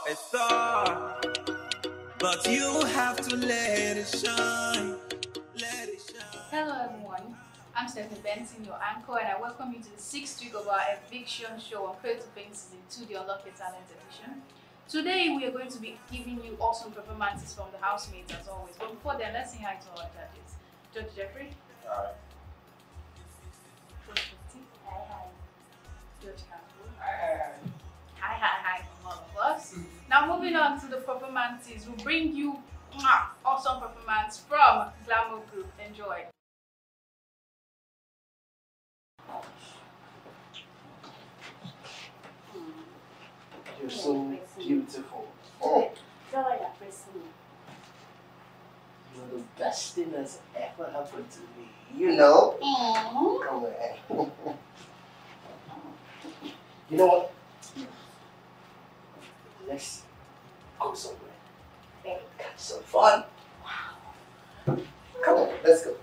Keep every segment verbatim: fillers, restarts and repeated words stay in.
a star, but you have to let it shine. Let it shine. Hello everyone, I'm Stephanie Benson, your anchor, and I welcome you to the sixth week of our eviction show on Pray to Paint Season two, the Unlock Your Talent edition. Today we are going to be giving you awesome performances from the housemates as always. But before then, let's say hi to our judges. Judge Jeffrey. Hi. Judge Fifty. Hi, hi. Judge Campbell. Hi, hi, Hi, hi, hi from all of us. Now moving on to the performances, we'll bring you mwah, awesome performance from Glamour Group. Enjoy. You're so beautiful. Oh, Joy appreciate. you're the best thing that's ever happened to me. You know? Mm. Come on. You know what? Let's go somewhere and have some fun. Wow. Come on, let's go.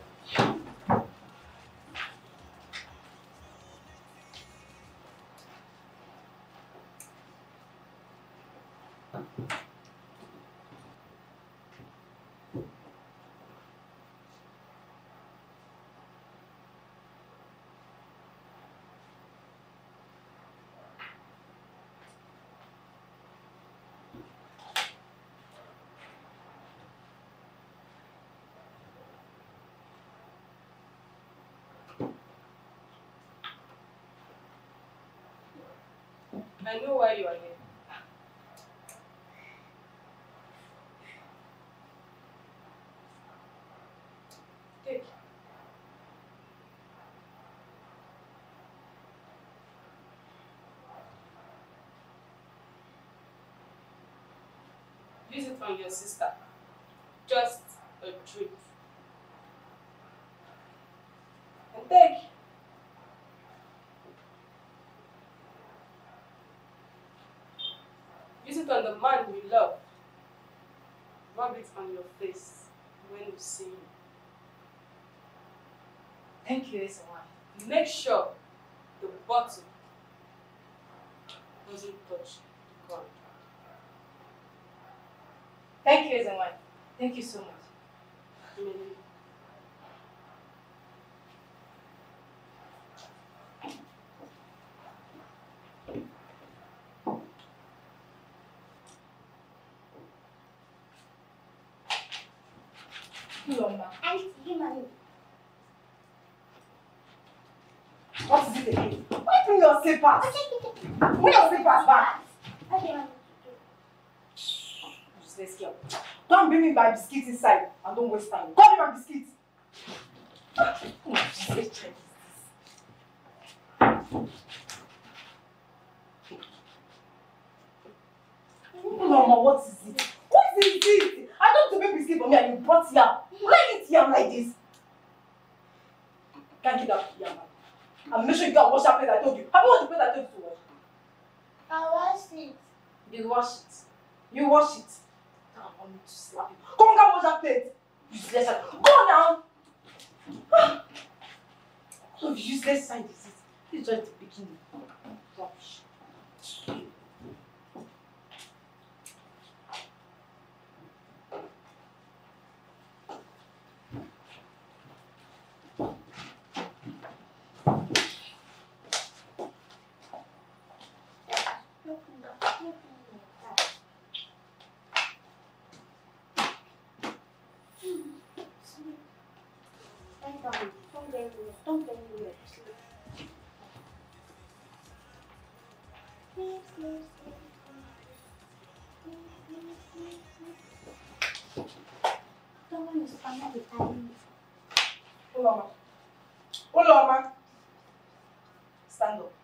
I know why you are here. Take. Use it on your sister. Just a treat. And take. Use it on the man you love. Rub it on your face when you see him. Thank you, Ezewan. Make sure the bottle doesn't touch the ground. Thank you, Ezewan. Thank you so much. Mm. Loma. Auntie, mommy. What is it again? Why bring your slippers? Bring your slippers back. Okay, mommy. Useless girl. Don't bring me my biscuit inside and don't waste time. Go me my biscuit. Oh, useless child is this? Mama, what is it? What is it? I don't want to make biscuit for me and you brought yam. Why eat yam like this? Can't get that yam. And make sure you go and wash that plate I told you. Have you washed the plate I told you to wash? I wash it. You wash it. You wash it. Now I want me to slap you. Come on, go and wash that plate. Useless side. Go now. So useless side is it? This is just the beginning. Rubbish. Don't get me. Don't get me. Please, please, please. Someone is under the time. Uloma. Uloma. Stand up.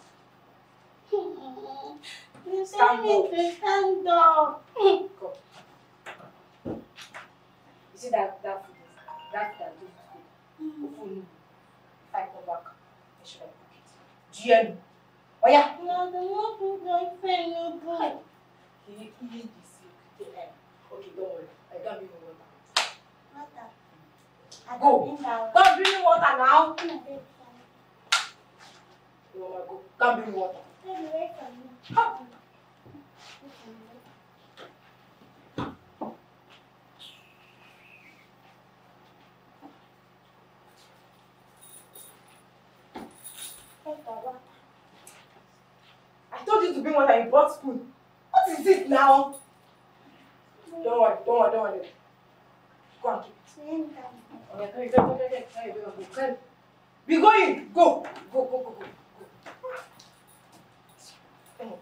You Stand tell me up. to stand up. Go. You see that that food is that that food is good. Food. If I come back, I should have cook it. G M. Oh yeah. No, the not good boyfriend, no boy. He he is sick. Okay, don't worry. I can't bring you water. Water. I Go. don't think I Don't bring me water now. will. You wanna go? Can't bring me water. Take away from me. Come. drink water in bought spoon. What is it now? Don't worry, don't worry, don't worry. Go and keep it. Oh, yeah, carry, carry, carry, carry, carry, carry, carry. Be going! Go! Go, go, go, go, go. Oh,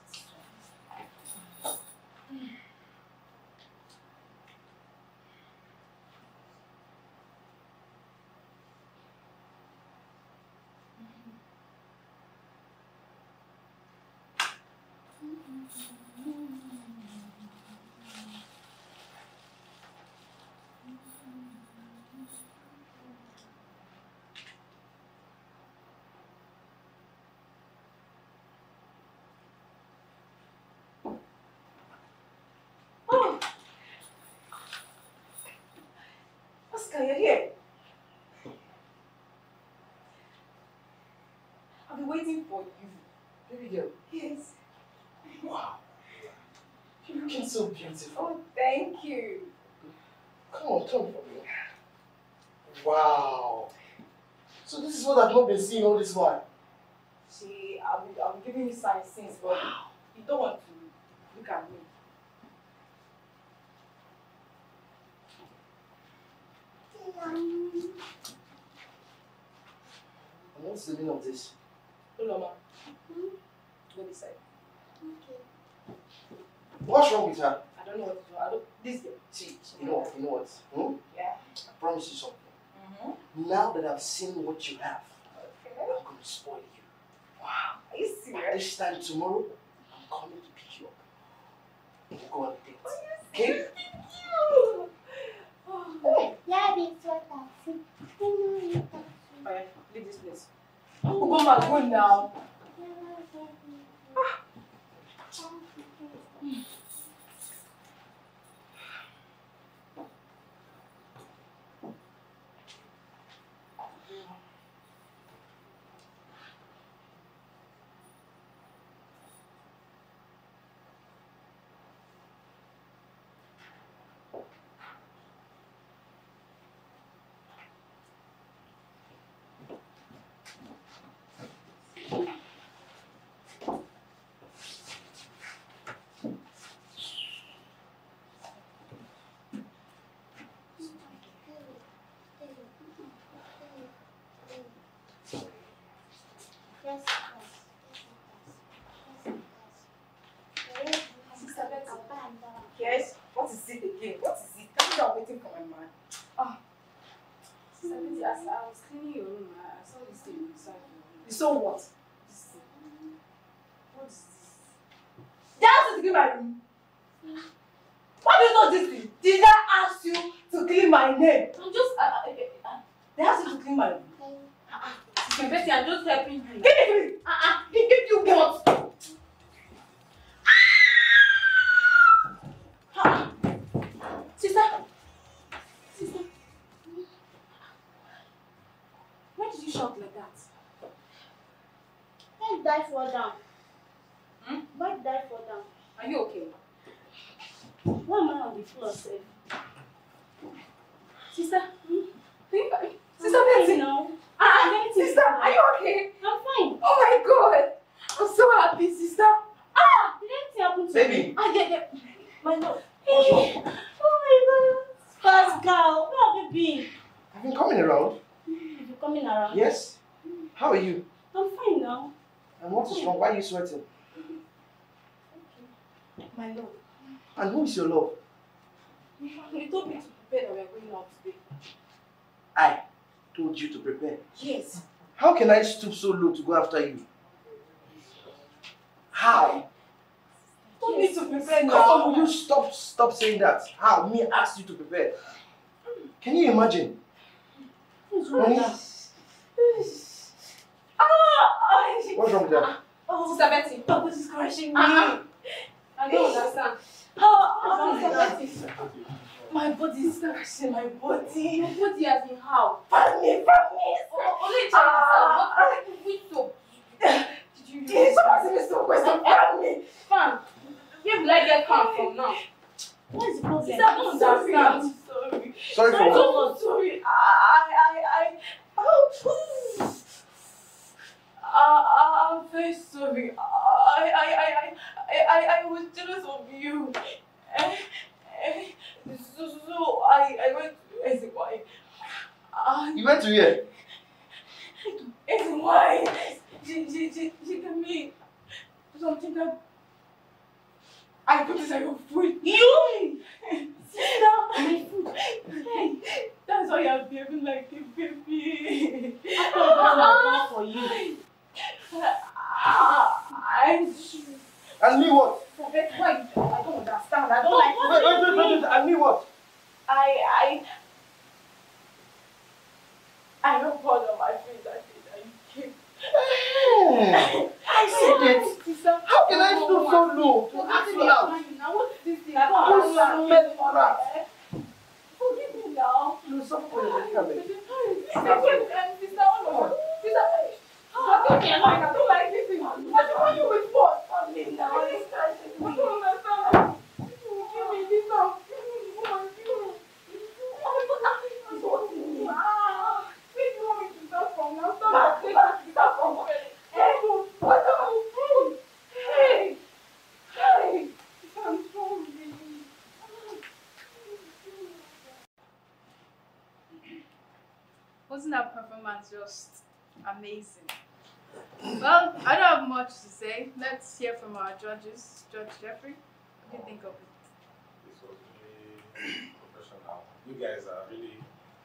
Oscar, you're here. I've been waiting for you. Baby girl. Yes. Wow. You're looking so beautiful. Oh, thank you. Come on, turn for me. Wow. So this is what I've not been seeing all this while. See, I've been, I've been giving you signs since, but you don't want to look at me. And what's the meaning of this? Uloma, go this side. What's wrong with her? I don't know what to do. I don't. This girl. See, you know what? You know what? Hmm? Yeah. I promise you something. Mm-hmm. Now that I've seen what you have, Okay. I'm going to spoil you. Wow. Are you serious? This time tomorrow, I'm coming to pick you up. We'll go on a date. Are you Okay? serious? Thank you. Oh. Yeah, it's what I see. Alright, leave this place. Oh, go back, go now. Yes, Yes? What is it again? What is it? Tell me I'm waiting for my man. Ah. Sister Betty, as I was cleaning your room, I saw this thing inside your room. You saw what? This thing. What is this? That's to clean my room. What do you know this thing? Did I ask you to clean my name? I'm just. Uh, uh, uh, uh, They asked you to clean my room. Sister Betty, I'm just helping you. Give me, give me. Uh-uh. Give, give you what? Ah. Sister. Sister. Why did you shout like that? Why did I fall down? Hmm? Why did I fall down? Are you okay? Why am I on the floor, sir? Sister? Hmm? Sister I'm Betty? fine now. Ah, sister, are you okay? I'm fine. Oh my god! I'm so happy, sister. Ah! Did anything happen to Baby. me? Ah, yeah, yeah. My love. What's wrong? Oh my god. Pascal, where have you been? I've been coming around. You coming around? Yes. How are you? I'm fine now. And what is wrong? Why are you sweating? My love. And who is your love? You told me to prepare that we are going out today. I told you to prepare. Yes. How can I stoop so low to go after you? How? Don't need to prepare Come now. on, will you stop stop saying that? How? Me asked you to prepare. Can you imagine? What's wrong with that? What's wrong with that? Oh, Sister Betty. my body's is crushing me. Uh-uh. I don't understand. Oh, Sister oh, Betty. my body is crushing my body. Your body has been how? Find me, find me. Oh, only check this out. Which soap? Did you use? Can someone ask me some question? Find me. Fan. Where will I get fan from now? What is the problem? Sister, I don't Sorry, I'm understand. sorry. Sorry for I'm what? so sorry. I, I, I. Oh, Uh, I'm very sorry. I, I, I, I, I, I, I was jealous of you. Eh, eh, so, so I, I went to S Y. Uh, You went to here? S Y. She, she, she, she gave me something that I put inside your food. You! Sister, my food. Hey, that's why you're behaving like a baby. I thought it was for you. I And me what? Forget why I don't understand. I don't like Wait, wait, wait, wait, and me what? I I I don't fall on my face that day that you came. Hmm. I said it. How can I stoop so low to ask you out? Now what is this thing? I don't You understand. met for that. Forgive me now. You suffer for your coming. Sister, I don't like this thing. What do you with for? I don't understand. Give me this now. Ah, where do you want me to start from now? Start from start from where? Hey, hey, I'm sorry. Wasn't that performance just amazing? Well, I don't have much to say. Let's hear from our judges. Judge Jeffrey, what do you think of it? This was really professional. You guys are really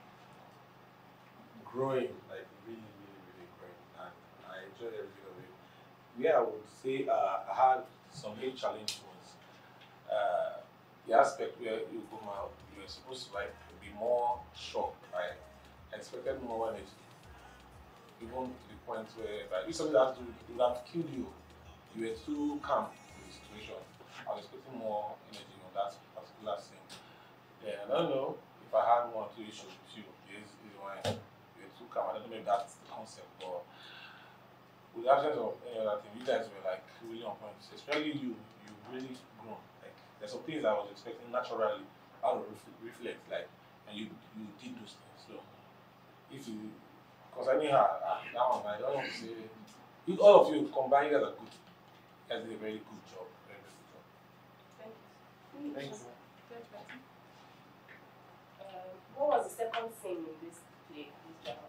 growing, like really, really, really growing, and I enjoy every bit of it. Yeah, I would say uh, I had some big challenge was uh, the aspect where you come out, you were supposed to like be more shocked. I expected more energy, even to the point where like, if something that would have killed you, you were too calm in the situation. I was expecting more energy on that particular scene. Yeah, I don't know if I had one or two issues with you. Is is why you were too calm. I don't know if that's the concept, but with the absence of any other thing, you guys were like really on point. Especially you, you really grown. Like there's some things I was expecting naturally out of ref reflect, like, and you you did those things. So if you, because I mean, uh, that one I don't want to say. You, all of you combined, you guys are good. You guys did a very good job. Very good job. Thank you. Thank you. Judge Betty? Um, what was the second scene in this play, this drama?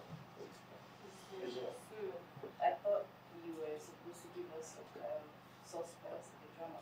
Hmm. I thought you were supposed to give us some um, suspense in the drama.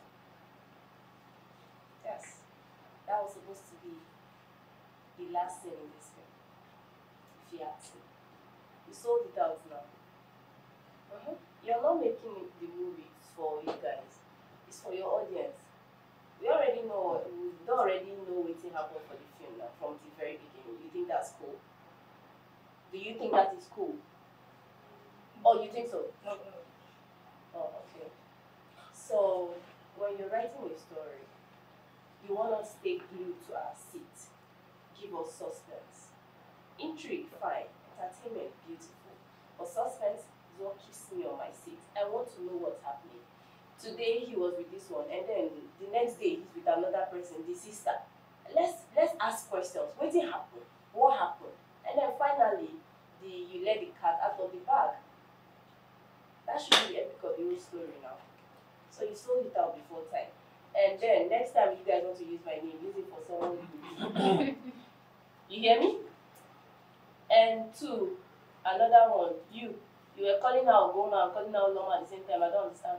Yes, that was supposed to be the last scene in this film. If you ask me, you sold it out now. Uh-huh. You're not making the movies for you guys. It's for your audience. We already know. We don't already know what happened for the film now from the very beginning. You think that's cool? Do you think that is cool? Oh, you think so? No, no. Oh, okay. So when you're writing a story, you want us to stay glued to our seat. Give us suspense. Intrigue, fine. Entertainment, beautiful. But suspense is what keeps me on my seat. I want to know what's happening. Today he was with this one, and then the next day he's with another person, the sister. Let's let's ask questions. What did happen? What happened? And then finally, the you let the cat out of the bag. That should be the epic of the whole story now. So you sold it out before time. And then next time you guys want to use my name, use it for someone who you hear me? And two, another one, you. You were calling out Goma and calling out Loma at the same time. I don't understand.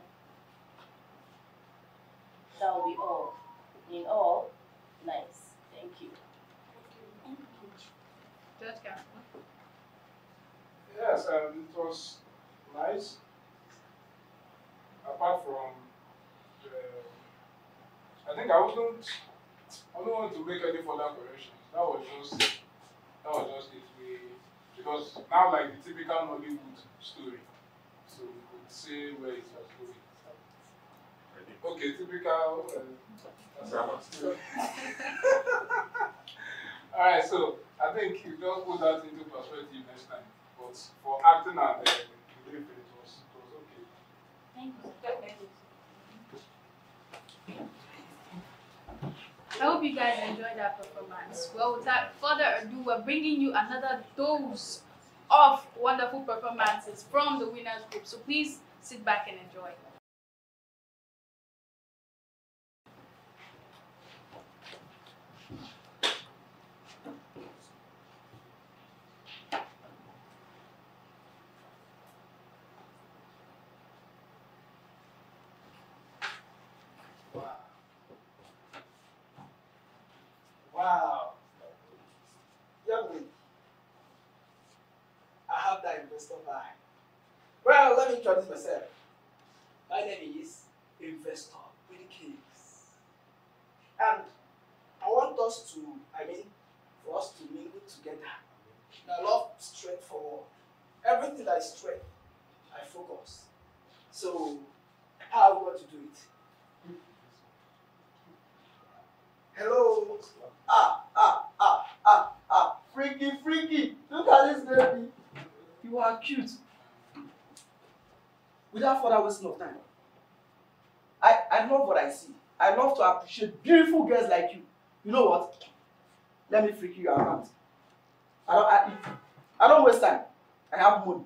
That will be all. In all, nice. Thank you. Judge Cameron? Yes, um, it was nice. Apart from, the, I think I wouldn't, I don't want to make any further corrections. That was just, that was just it. We, because now like the typical Nollywood story, so we could say where it was going. Okay, typical uh, drama story. All right, so I think you just put that into perspective next time. But for acting and uh, the it was it was okay. Thank you. I hope you guys enjoyed that performance. Well, without further ado, we're bringing you another dose of wonderful performances from the winners group. So please sit back and enjoy. Wow. Young lady, I have that investor vibe. Well, let me introduce myself. My name is Investor Willie Cakes. And I want us to, I mean, for us to mingle together. And I love straightforward. Everything that is straight, I focus. So, how are we going to do it? Hello. Ah, ah, ah, ah, ah. Freaky, freaky. Look at this baby. You are cute. Without further wasting of time. I, I love what I see. I love to appreciate beautiful girls like you. You know what? Let me freak you around. I don't I, I don't waste time. I have money.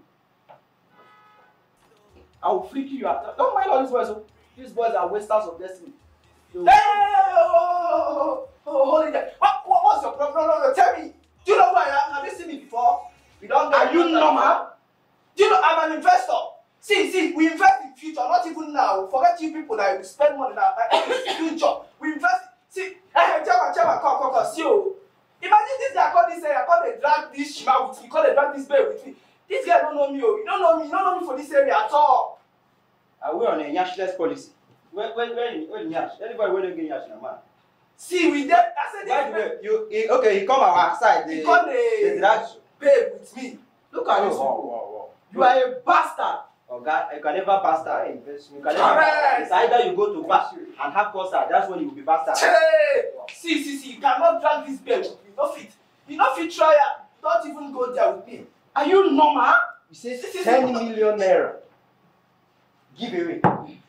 I will freak you out. Don't mind all these boys. These boys are wasters of destiny. Hey, oh, oh, oh, oh, hold it there. What, what, what's your problem? No, no, no, tell me. Do you know who I am? Have you seen me before? We don't Are you normal? Do you know I'm an investor? See, see, we invest in future, not even now. Forget you people that we spend money now. Like, future. We invest. See, hey, Chema, Chema, come, come, come. See, oh. Imagine this guy call this area, call they drag this shima with me, call they drag this bear with me. This guy don't know me, oh. You don't know me, you don't know me for this area at all. Are we on a cashless policy? When, when, when, when Yash, anybody when you get Yash, man. See, we did. I said, by the way, you, he, okay, he come our side. He come the, the drag babe with me. Look at oh, this. wow, wow, wow. You are a bastard. Oh God, you can never bastard. You can never. It's either you go to bath and have custard. That's when you will be bastard. Hey, see, see, see. You cannot drag this bear with me. No fit. You no fit try it. Don't even go there with me. Are you normal? You say ten million naira. Give away.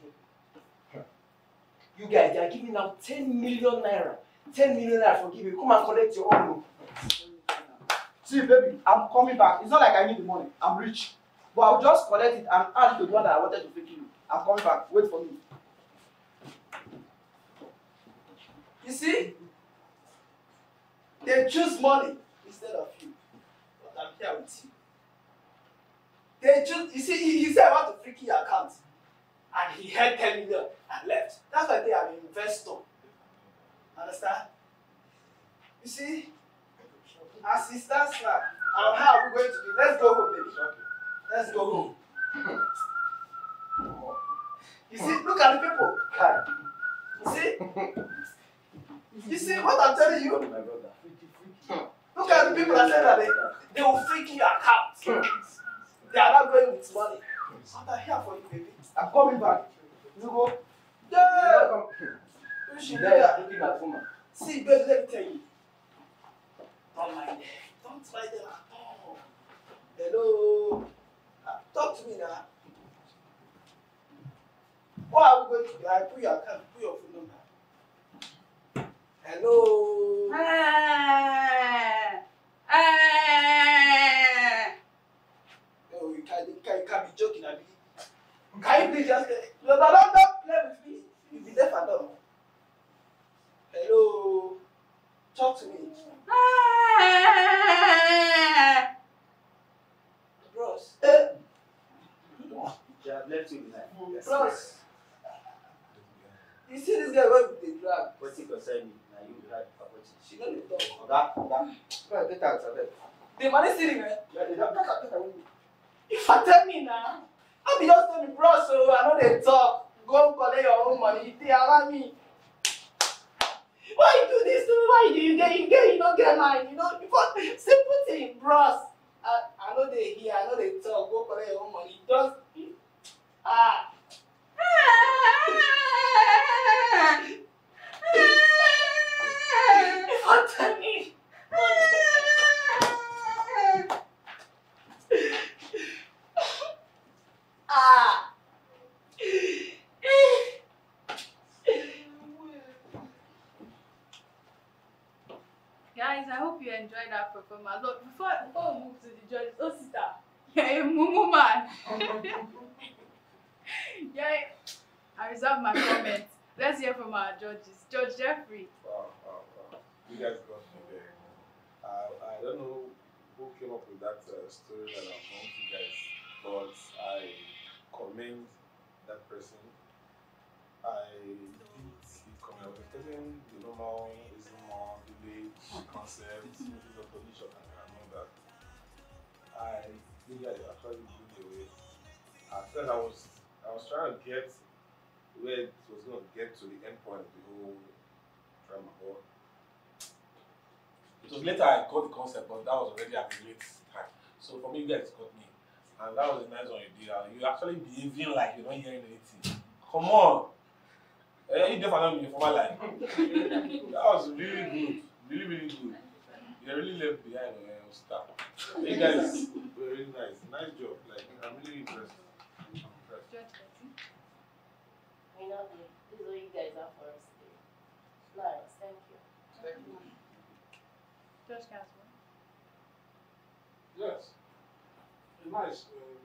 You guys, they are giving out ten million naira. ten million naira for giving. Come and collect your own. See, baby, I'm coming back. It's not like I need the money. I'm rich. But I'll just collect it and add it to the one that I wanted to fake you. I'm coming back. Wait for me. You see? They choose money instead of you. But I'm here with you. They choose, you see, he, he said I want to freak your account. And he had ten million and left. That's why they are an investor. Understand? You see? As it stands now, and how are we going to do? Let's go home, baby. Let's go home. You see, look at the people. You see? You see what I'm telling you? Look at the people that said that they, they will freak your account. They are not going with money. I'm here for you, baby. I'm coming back. You go. Yeah. You should do that. See, baby, let me tell you. Don't mind them. Don't mind them at all. Hello. Uh, talk to me now. What are we going to do? I put your account, put your phone number. Hello. Ah, ah. No, you can't, you can't, you can't be joking, Abi. Can you please just no, no, don't, don't play with me. You'll be there for them. Hello. Talk to me. Ah. Bros. Eh. They have left you behind. Bros. You see this guy with the drag? What's it concern me? Now you drag property. She don't need to talk. That, that. Well, get out of it. The money sitting there. Yeah, they don't. If I tell me now, I'll be just tell me, bros, so I know they talk. Go collect your own money. They allow me. Why you do this to me? Why do you get you get you don't get mine? You know, because simple thing, bros. I, I know they hear, I know they talk. Go collect your own money. Just ah. If I tell me. Ah. Guys, Guys, I hope you enjoyed that performance. Look, before, before we move to the judges, oh sister, you're a mumu man. Yeah, I reserve my comments. Let's hear from our judges. Judge Jeffrey. Wow, wow, wow. You guys got me there. Uh, I don't know who came up with that uh, story that I'm going to guys, but I commend that person. I did see coming. I was expecting the normal, is normal village concepts, which is a position and all that. I think I actually blew the way. At first, I was I was trying to get where it was going to get to the end point of the whole drama. But it was later I got the concept, but that was already at a late time. So for me, you guys got me, and that was a nice one you did. You actually behaving like you're not hearing anything. Come on. Eh, you definitely in former life. That was really good. Really, really good. You really left behind uh, stuff. You guys were really nice. Nice job. Like, I'm really impressed. I'm impressed. You know, this is what you guys are for us today. Nice, thank you. Thank you. Judge Casper. Yes. Nice. Um,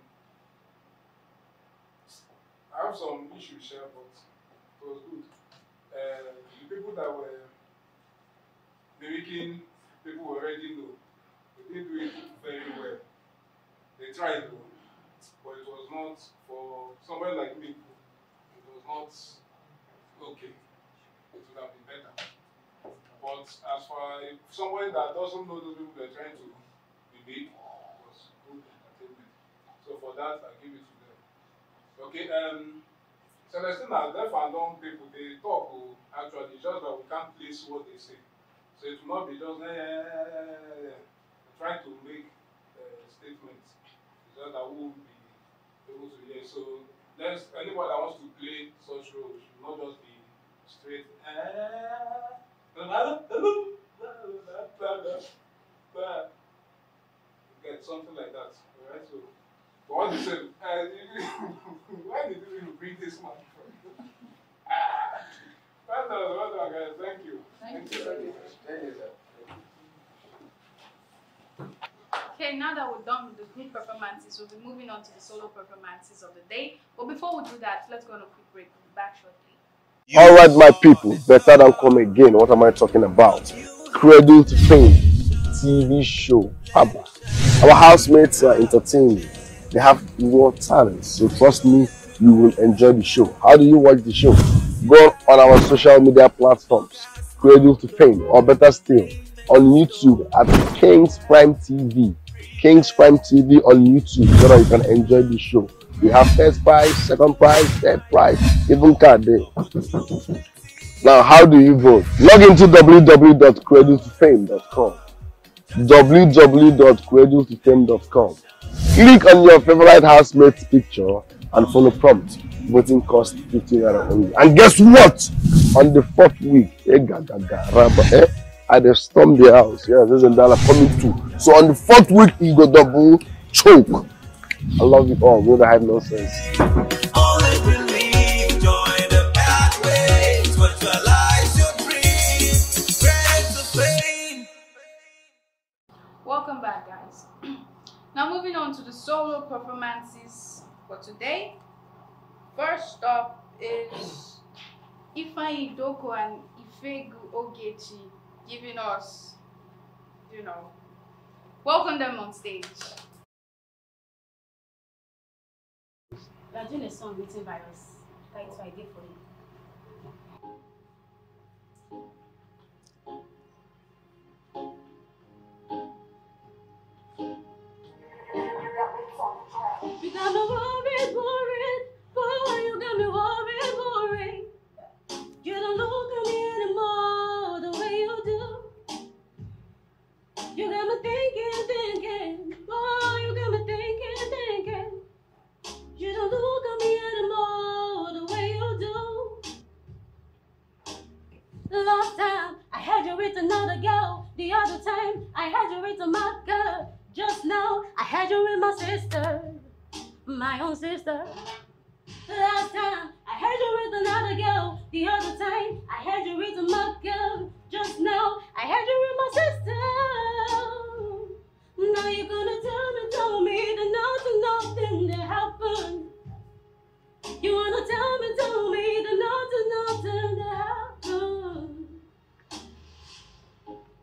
I have some issues here, but it was good. Uh, the people that were mimicking people who already know, they didn't do it very well. They tried though, but it was not for somebody like me. It was not okay. It would have been better. But as for somebody that doesn't know those people they're trying to mimic, it was good entertainment. So for that, I give it to them. Okay. Um. Celestina, deaf and dumb people, they talk oh, actually, just that we can't place what they say. So it will not be just, eh, eh, eh, eh. Trying to make uh, statements. It's just that we won't be able to hear. So there's anybody that wants to play such role should not just be straight, eh, get something like that. Alright, so but what you said, uh, why did you even bring this man from? Well done, well done, guys. Thank you. Thank, Thank you very much. Thank you, sir. Okay, now that we're done with the group performances, we'll be moving on to the solo performances of the day. But before we do that, let's go on a quick break. We'll be back shortly. All right, my people, better than come again. What am I talking about? Cradle to Fame T V show. Papa. Our housemates are entertaining. They have raw talent, so trust me, you will enjoy the show. How do you watch the show? Go on our social media platforms, Cradle to Fame, or better still, on YouTube at Kings Prime T V. Kings Prime T V on YouTube, so that you can enjoy the show. We have first prize, second prize, third prize, even card day. Now, how do you vote? Log into w w w dot cradle to fame dot com. w w w dot cradle to fame dot com. Click on your favorite housemate's picture and follow prompt. Voting cost fifty naira only. And guess what? On the fourth week, eh, gaga, gaga, eh, I just storm the house. Yeah, there's a dollar coming too. So on the fourth week, you go double choke. I love you all. We don't have nonsense. Only believe, join the pathways, what your life should bring. Credit to fame. Welcome back, guys. Now moving on to the solo performances for today. First up is Ifeanyi Doko and Ifegu Ogechi giving us, you know, welcome them on stage. We are doing a song written by us. That's what I did for you. You got me worried, worried, boy, you got me worried, worried. You don't look at me anymore the way you do. You got me thinking, thinking, boy, you got me thinking, thinking. You don't look at me anymore the way you do. Last time I had you with another girl. The other time I had you with my girl. Just now I had you with my sister, my own sister. Last time I had you with another girl. The other time I had you with my girl. Just now I had you with my sister.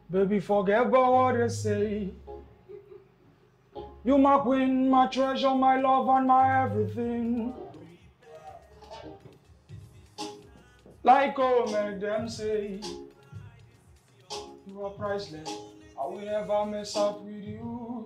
Baby, forget about what they say. You my queen, my treasure, my love, and my everything. Like oh, make them say, you are priceless. I will never mess up with you.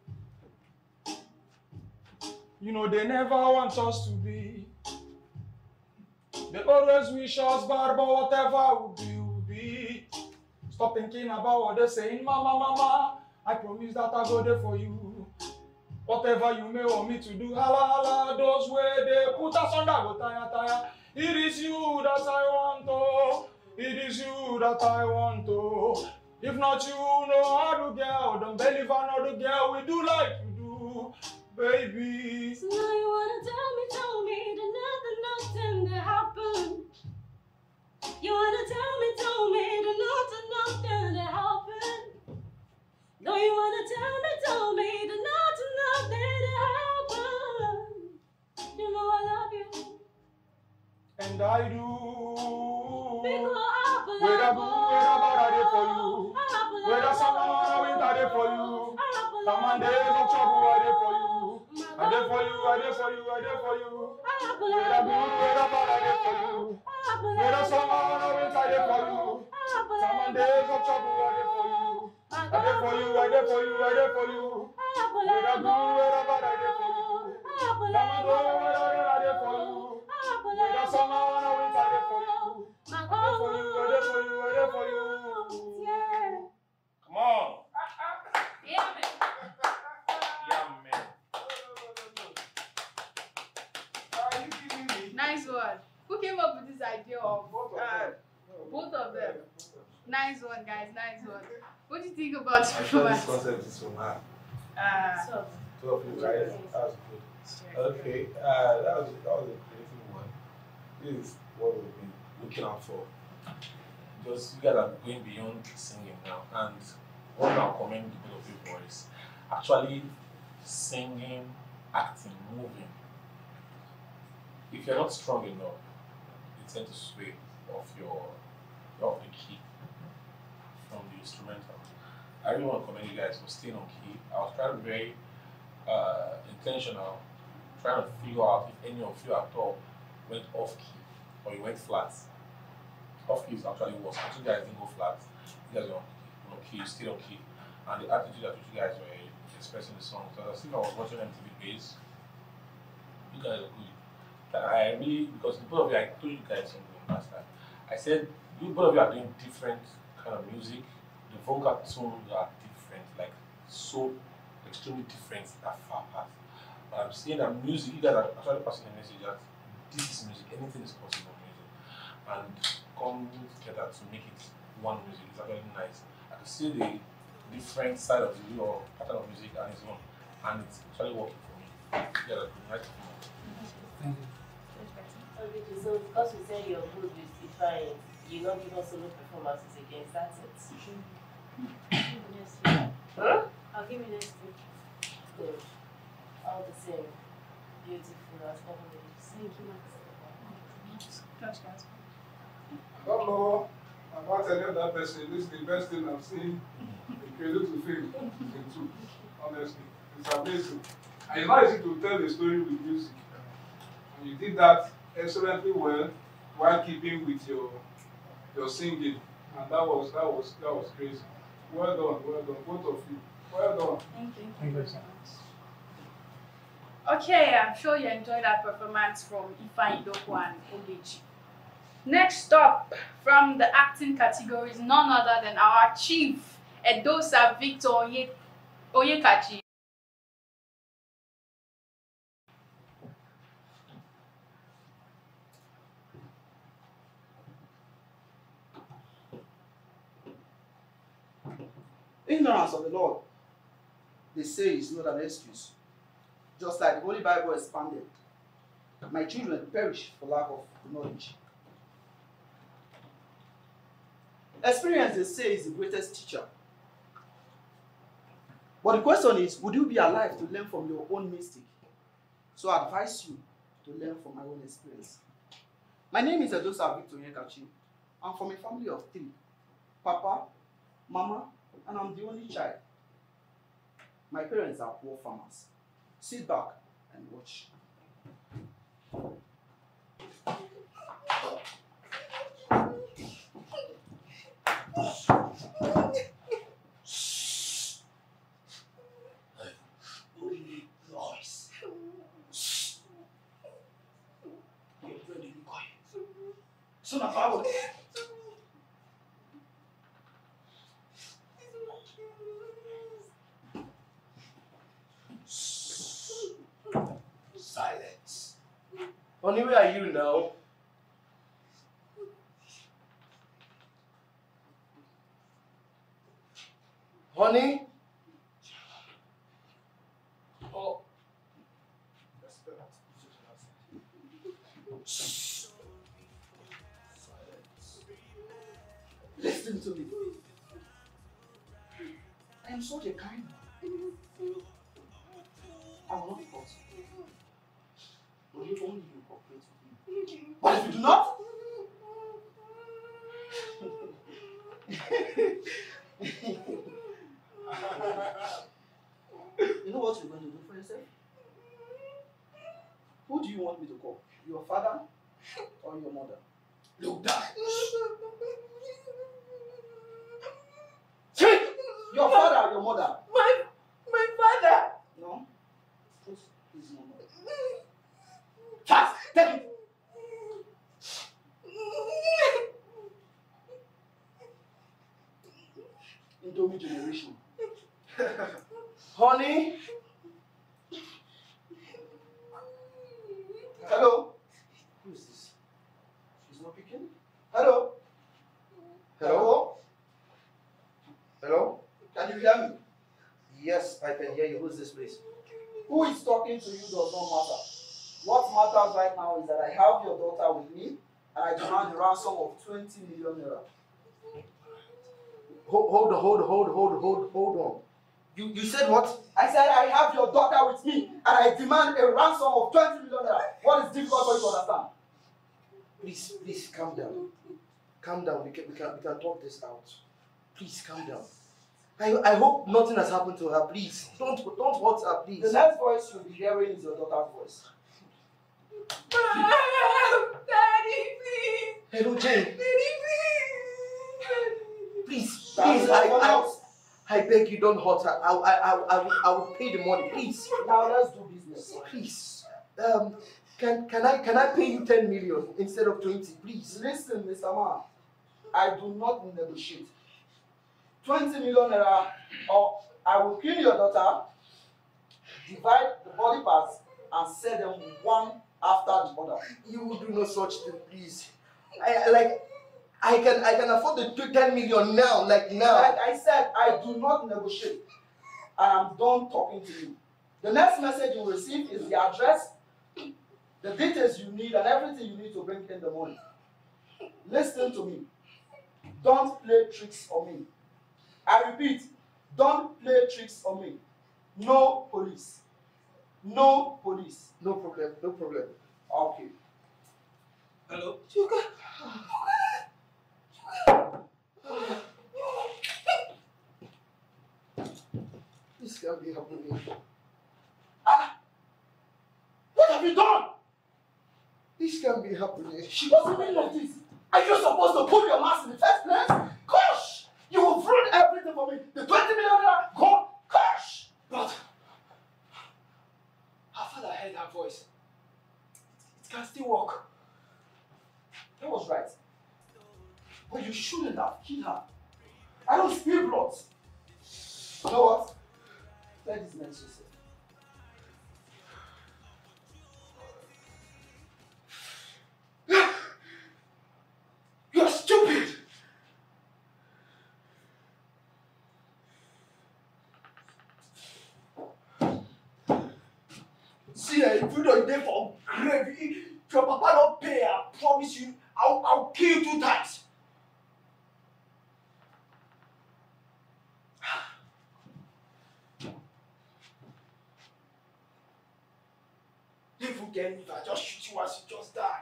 You know they never want us to be. They always wish us bad, but whatever will be, will be. Stop thinking about what they're saying, mama, mama. I promise that I'll go there for you. Whatever you may want me to do, hala, hala, those way they put us under, go tire, tire. It is you that I want, oh. It is you that I want, oh. If not you, no other girl. Don't believe another girl, we do like you do, baby. So now you wanna tell me, tell me that nothing, nothing that happened. You wanna tell me, tell me that nothing, nothing that happened. No, you wanna tell me, tell me that nothing, nothing that happened. You know I love you. And I do. Because I believe Where I go, where I got it for you. Where I someone I went I did for you. Come on, days of trouble I did for you. I did for you, I did for you, I did for you. Where I go, where I got I did for you. Where I someone I went I did for you. Come on, days of trouble I did for you. I did for you, I did for you, I did for you. Where I go, where I got I did for you. Come on, where I did for you. Where I someone I went I did for you. I did for you, I did for you, I did for you. Come on. Yeah, man. Yeah, man. Are you kidding me? Nice one. Who came up with this idea of uh, both of them? Nice one, guys. Nice one. What do you think about I thought this performance? concept is from her. Uh, So, Two of you guys. That was good. Okay, uh, that was that was a creative one. This is what we've been looking out for. Just you guys are going beyond singing now, and what I'll commend the both of you boys actually singing, acting, moving. If you're not strong enough, you tend to sway off your off the key from the instrumental. I really want to commend you guys for staying on key. I was trying to be very uh, intentional, trying to figure out if any of you at all went off key or you went flat. Off key is actually worse. But you guys didn't go flat. You guys were on key, you stayed on key. And the attitude that you guys were expressing the song. So as if I was watching M T V Base, you guys are good. But I really, because the both of you, I told you guys something last time. I said, you both of you are doing different kind of music. The vocal tones are different, like so extremely different, that far apart. But I'm saying that music, you guys are actually passing the message that this is music, anything is possible in music. And come together to make it one music is actually nice. I can see the different side of the your pattern of music and its own, and it's actually working for me. Yeah, that's nice. Thank you. Okay, so because you said you're good with Ifeanyi, you not give us solo performances again, that's it. next week. Huh? I'll give you next week. Good. All the same. Beautiful as always. Thank you, Max. Touch, guys. I don't know about any other person. This is the best thing I've seen in Cradle to Fame in two. Honestly, it's amazing. And it's not easy to tell a story with music. And you did that excellently well while keeping with your your singing, and that was that was that was crazy. Well done, well done, both of you. Well done. Thank you. Thank you so much. Okay, I'm sure you enjoyed that performance from Ifeanyi Doku and Ogechi. Next up, from the acting categories, none other than our chief, Edosa Victor Oye Oyekachi. Ignorance of the Lord, they say, is not an excuse. Just like the Holy Bible expanded, my children perish for lack of knowledge. Experience, they say, is the greatest teacher. But the question is, would you be alive to learn from your own mistake? So I advise you to learn from my own experience. My name is Edosa Victor Oyekachi. I'm from a family of three: Papa, Mama, and I'm the only child. My parents are poor farmers. Sit back and watch. Only noise. Get ready, quiet. Soon as I will. Silence. Honey, where are you now? Honey? Oh. Silence. Listen to me. I am such a kind man. I will not hurt you. But if only you cooperate with me. But if you do not, you know what you're going to do for yourself? Who do you want me to call? Your father or your mother? Look down. Your father or your mother? My, my father. No? Just his mother. Fast! Take it! Indomie generation. Honey? Hello? Who is this? She's not picking? Hello? Hello? Hello? Can you hear me? Yes, I can hear you. Who is this, please? Who is talking to you does not matter. What matters right now is that I have your daughter with me and I demand a ransom of twenty million naira. Hold, hold on, hold on, hold on, hold on, hold, hold on. You, you said what? I said I have your daughter with me and I demand a ransom of twenty million naira. What is difficult for you to understand? Please, please calm down. Calm down. We can, we can, we can talk this out. Please calm down. I, I hope nothing has happened to her. Please, don't, don't hurt her, please. The next voice you'll be hearing is your daughter's voice. Daddy, please. Hello, Jane. Daddy, please. Please, please, I, I, I beg you, don't hurt her. I, I, I, I, will, I will pay the money, please. Now let's do business. Please. Um, can, can I, can I pay you ten million instead of twenty, please? Listen, Mister Man, I do not negotiate. twenty million naira, or I will kill your daughter, divide the body parts, and sell them one after the other. You will do no such thing, please. I like, I can, I can afford the ten million now, like now. Like I said, I do not negotiate. I am done talking to you. The next message you will receive is the address, the details you need, and everything you need to bring in the money. Listen to me. Don't play tricks on me. I repeat, don't play tricks on me. No police. No police. No problem, no problem. Okay. Hello? Sugar. This can't be happening. Ah! What have you done? This can't be happening. What's the meaning of this? Are you supposed to put your mask in the first place? Gosh! You will ruin everything for me. The twenty million naira gone. Gosh! But her father heard her voice. It can still work. That was right. But you shouldn't have killed her. I don't spill blood. You know what? Let this man yourself. You're stupid! See, if you don't pay for grave, if your papa don't pay, I promise you, I'll, I'll kill you two times. If you get me, if I just shoot you once, you just die.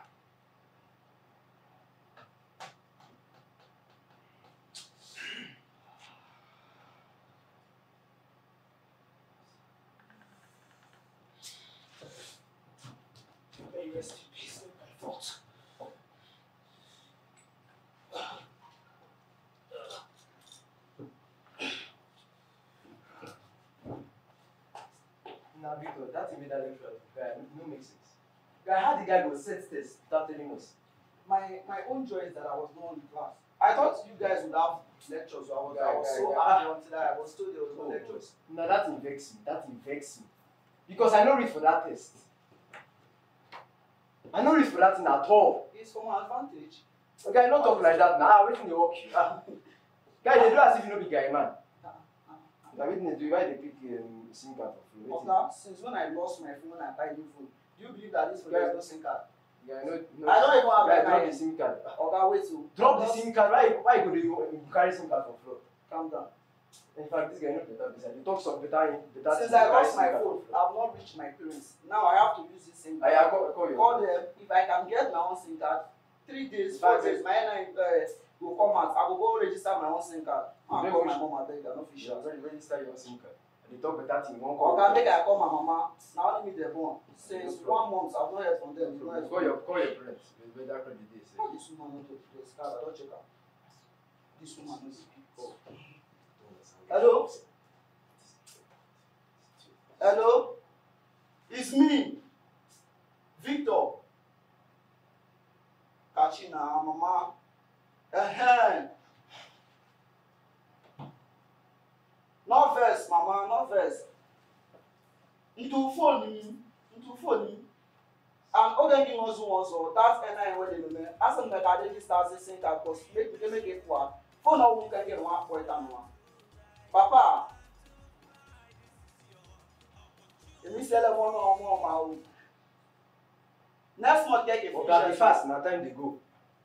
Now, Victor, that immediately felt guy, no make sense. Guy, how the guy go set test without telling us? My my own joy is that I was not in class. I thought you guys would have lectures, so I was, Guy, I was guy, so guy. happy until I was told there was no Oh, lectures. now that vex me. That vex me. Because I don't read for that test. I don't read for that thing at all. It's for my advantage. Okay, not talk like that now. Ah, waiting they walk you. Ah. Guy, they do as if you know be guy man. Now waiting they do why they pick um, SIM card for free. Okay, since when I lost my phone and I buy new phone, do you believe that this phone Guy, has no SIM card? Yeah, no, no. I don't even have Guy, that drop kind. the SIM card. Okay, wait to Drop the SIM card. Why why could you, you carry SIM card for floor? Calm down. In fact, this guy knows better beside. He talks of better better. Since things, I carry lost SIM my card phone, for floor. I've not reached my parents. Now I have to use this SIM Ah, card. yeah, call, call you. Call them. If I can get my own SIM card, three days, four days, my N I uh, will come out. I will go register my own SIM card. I'll Then call we my should- mom and beg her, no You official. already register your SIM card. And they talk better thing. One call. Okay, make I call my mama. Now only me the born. Since No one month, I've not heard from them. No No heard problem. Call from your call your parents. It's better credit this. How this woman not to this card? I don't check her. This woman knows people. Hello? Hello? It's me, Victor. Kachina, mama. Uh-huh. No verse, mama, no verse. Into phone me, into phone me. And other thing also also that's N I where they know. As I'm like I did start the same card because make me make it work. Phone now we can get one point and one. Papa. Let me sell them one or more my own. Next month get a Okay, be fast. Now time they go.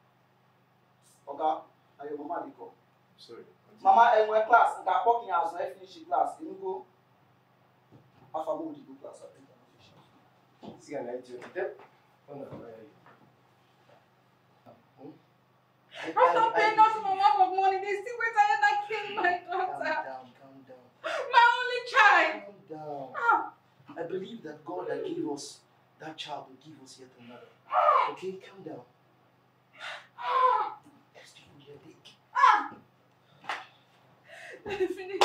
Okay, and your mama dey go. Sorry. Mama in my class, I got working hours when I finish the class. You go. After we go class, I think I'm finish. This guy like you. Oh no, where are you? I'm not paying us my mom of money. They still wait and I kill my daughter. Calm down, calm down. My only child. Calm down. Ah. I believe that God that gave us that child will give us yet another. Okay, calm down. Let's do your dick. Ah. Finish.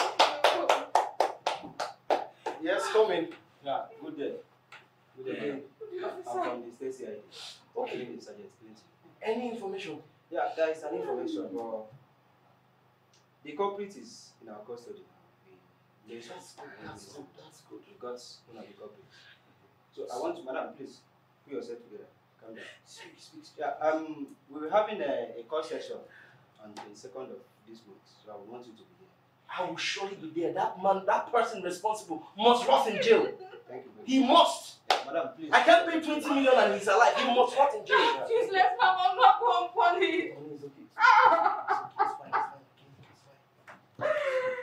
Yes, come in. Yeah, good day. Good day. Okay. I'm from the state C I D. Okay. The sergeant, please. Any information? Yeah, there is an information, but the culprit is in our custody. We laid That's good, that's good, that's good. We got one of the culprits. So I want to, madam, please put yourself together. Calm down. Speak, speak, speak. Yeah, um, we were having a, a call session on the second of this month, so I would want you to be there. I will surely be there. That man, that person responsible must rot in jail. Thank you very much. He must. Yeah, madam, please. I can't pay twenty million and he's alive. He must rot in jail. She's left my mom not home for me. Oh, no, it's okay. It's okay. It's fine. It's fine. It's fine.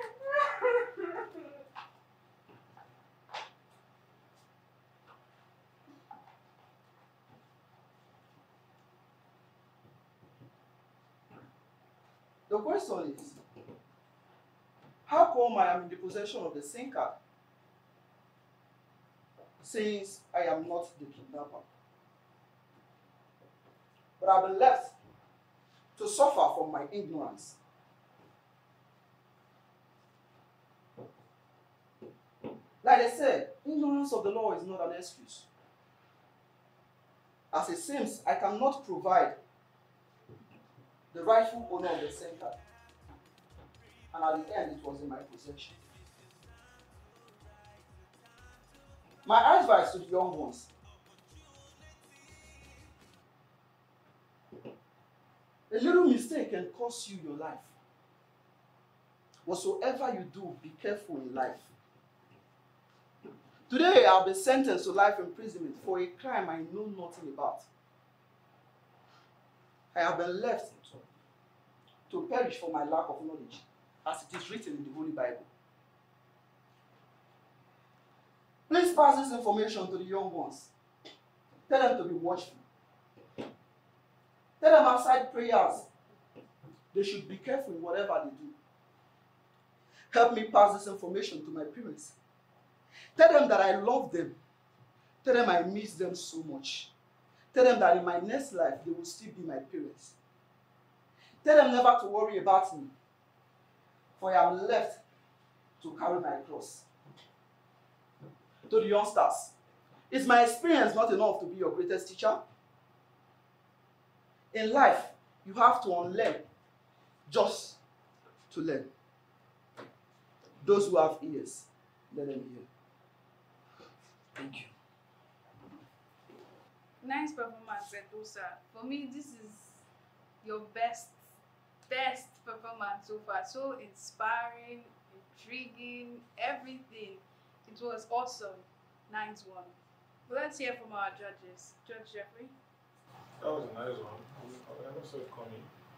The question is, how come I am in the possession of the SIM card since I am not the kidnapper? But I've been left to suffer from my ignorance. Like I said, ignorance of the law is not an excuse. As it seems, I cannot provide the rightful owner of the SIM card. And at the end, it was in my possession. My advice to the young ones: a little mistake can cost you your life. Whatsoever you do, be careful in life. Today, I'll be sentenced to life imprisonment for a crime I know nothing about. I have been left to perish for my lack of knowledge, as it is written in the Holy Bible. Please pass this information to the young ones. Tell them to be watchful. Tell them outside prayers, they should be careful in whatever they do. Help me pass this information to my parents. Tell them that I love them. Tell them I miss them so much. Tell them that in my next life, they will still be my parents. Tell them never to worry about me, for I am left to carry my cross. to the youngsters. Is my experience not enough to be your greatest teacher? In life, you have to unlearn just to learn. Those who have ears, let them hear. Thank you. Nice performance, Edosa. For me, this is your best, best performance so far. So inspiring, intriguing, everything. It was awesome. Nice one. But let's hear from our judges. Judge Jeffrey. That was a nice one. I never saw it coming.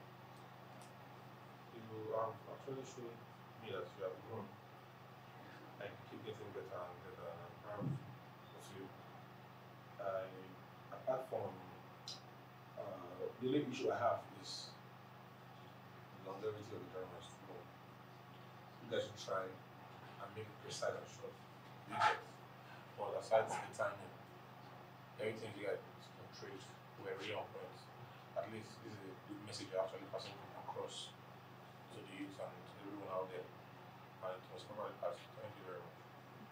You have actually shown me that you have grown. And you keep getting better and better. And I'm proud of you. I, apart from uh, the only issue I have is the longevity of the drama is too long. You guys should try and make it precise and short. You get. But aside the timing, everything you guys portrayed were really on point. At least this is a good message you're actually passing across to the youth and everyone out there. And it was probably passed. Thank you very much.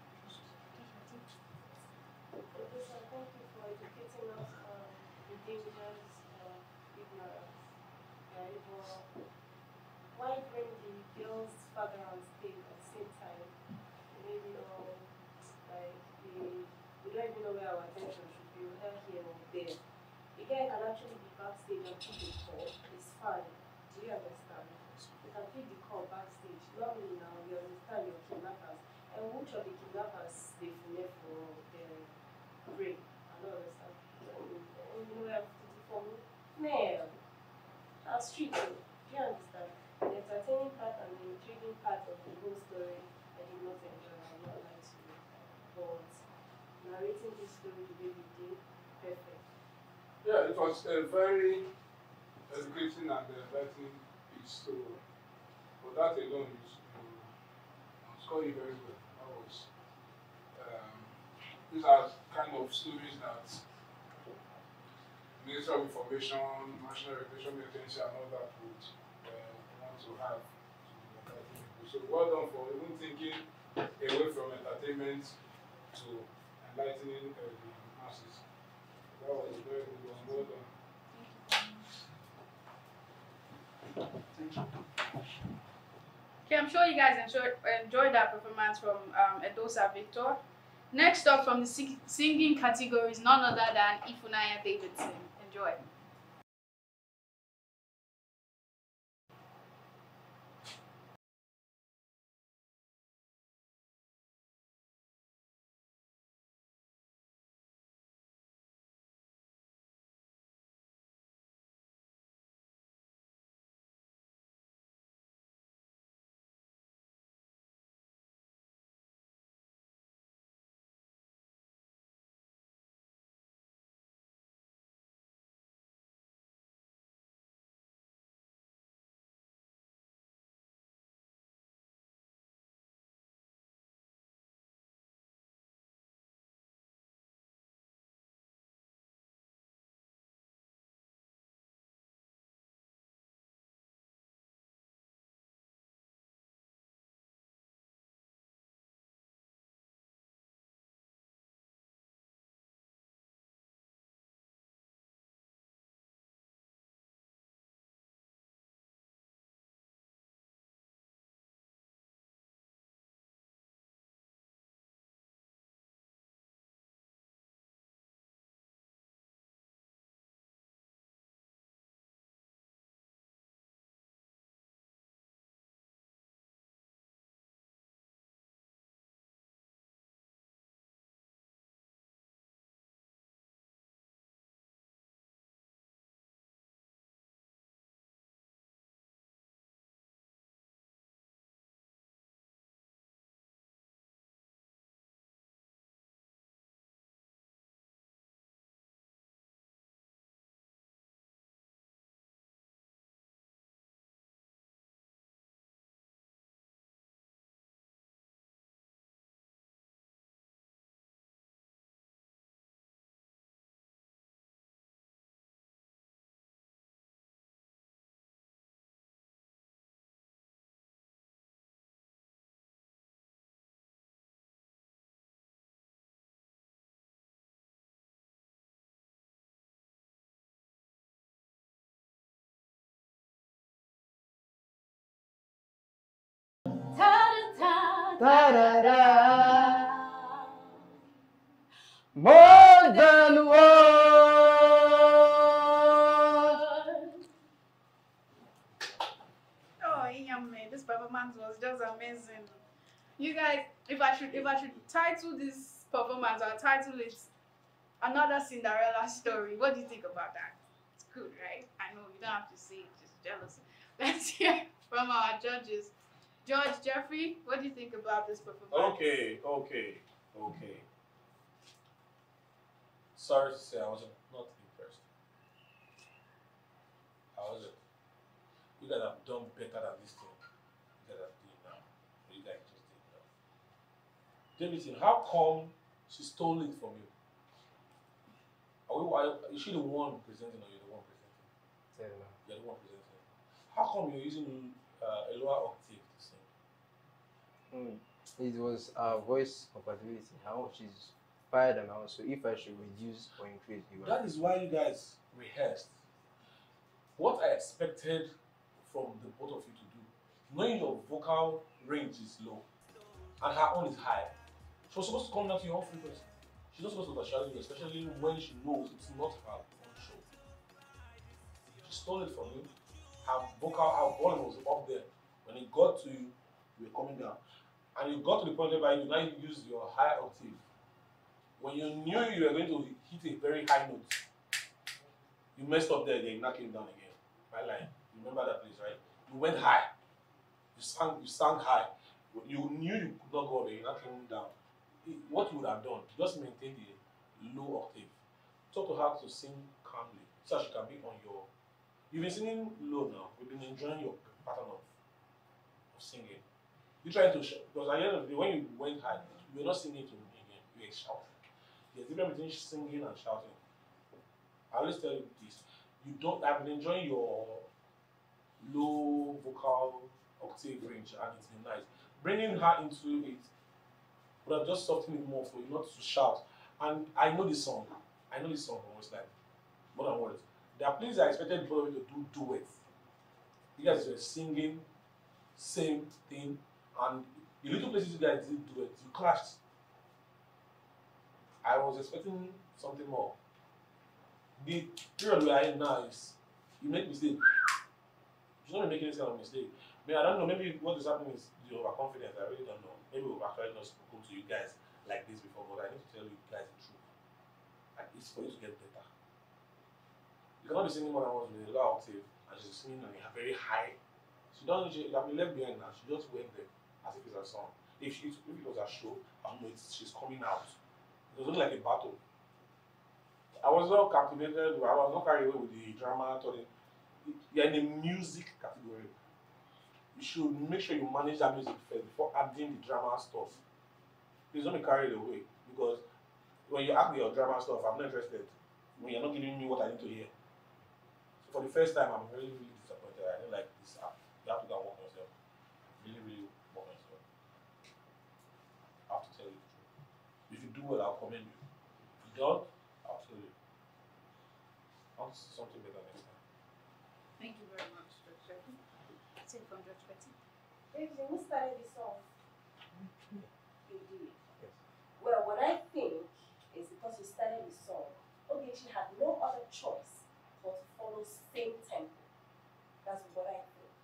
Okay, so thank you for educating us on the dangers of ignorance. Right? Well, why bring the girl's father on stage at the same time? Maybe all like the we don't even know where our attention should be, whether here or there. The guy can actually be backstage and pick the call. It's fine. Do you understand? You can pick the call backstage. Normally now we understand your kidnappers. And which of the kidnappers they filmed for their break? I don't understand. And you know where I'm putting for me? Man, I'll street you. Do you understand? The entertaining part and the intriguing part of the whole story, I did not enjoy. I will not lie to you. But narrating this story the way we did, perfect. Yeah, it was a very educating and enlightening piece. So, for that alone, you, you score you very well. That was, um, these are kind of stories that Ministry of Information, National Recreation Agency, and all that would uh, want to have to entertain people. So, well done for even thinking away from entertainment to enlightening uh, the masses. That was a very good one. Well done. Thank you. Okay, I'm sure you guys enjoyed, enjoyed that performance from um, Edosa Victor. Next up from the sing singing category is none other than Ifunanya Davidson. Enjoy. Da da da. More than words. Oh, Inyame, this performance was just amazing. You guys, if I should if I should title this performance, I'll title it Another Cinderella Story. What do you think about that? It's good, right? I know you don't have to say it, just jealous. Let's hear from our judges. Judge Jeffrey, what do you think about this performance? Okay, okay, okay. Sorry to say, I was not impressed. How was it? You guys have done better than this thing. You guys have done now. You guys just did now. Davidson, how come she stole it from you? Are we, are, is she the one presenting or you're the one presenting? You're the one presenting. How come you're using uh, a lower octave to sing? Mm. It was our voice compatibility. How much is higher than ours? So if I should reduce or increase, you That is why you guys rehearsed. What I expected from the both of you to do, knowing your vocal range is low and her own is high, she was supposed to come down to your own frequency. She's not supposed to overshadow you, especially when she knows it's not her own show. She stole it from you. Her vocal, her volume was up there. When it got to you, you were coming down. And you got to the point where you now use your high octave. When you knew you were going to hit a very high note, you messed up there, then you now came down again. Right line. You remember that place, right? You went high. You sang, you sang high. You knew you could not go up there, you now came down. What you would have done, just maintain the low octave. Talk to her to sing calmly, so she can be on your. You've been singing low now. We've been enjoying your pattern of, of singing. You trying to shout, because at the end of the day, when you went high, you were not singing to me again. You were shouting. There's a difference between singing and shouting. I always tell you this: you don't. I've been enjoying your low vocal octave range, and it's been nice. Bringing her into it. But I'm just softening it more for you not to shout. And I know this song. I know this song almost like more than words. There are places I expected both of you to do duets. You guys were singing, same thing, and the little places you guys did duets, you clashed. I was expecting something more. The period we are in now is you make mistakes. You should not be making this kind of mistake. I mean, I don't know, maybe what is happening is the overconfidence. I really don't know. Maybe we've actually not spoken to you guys like this before, but I need to tell you guys the truth. And it's for you to get better. You cannot be singing more than once with a low octave and she's singing on a very high. She doesn't, she, you have been left behind now. She just went there as if it's a song. If, she, if it was a show, I know it's, she's coming out. It was looking like a battle. I was not captivated, I was not carried away with the drama. You're in the music category. You should make sure you manage that music first before adding the drama stuff. Please don't be carried away, because when you add your drama stuff, I'm not interested. When you're not giving me what I need to hear. So for the first time, I'm really, really disappointed. I didn't like this app. You have to go and work on yourself. Really, really work on yourself. I have to tell you the truth. If you do well, I'll commend you. If you don't, I'll tell you. I want to see something better next time. Thank you very much, Judge Jeffrey. That's it from Judge Betty. Baby, who started the song? You did. Yes. Well, what I think is because you started the song, okay, she had no other choice but to follow same tempo. That's what I think.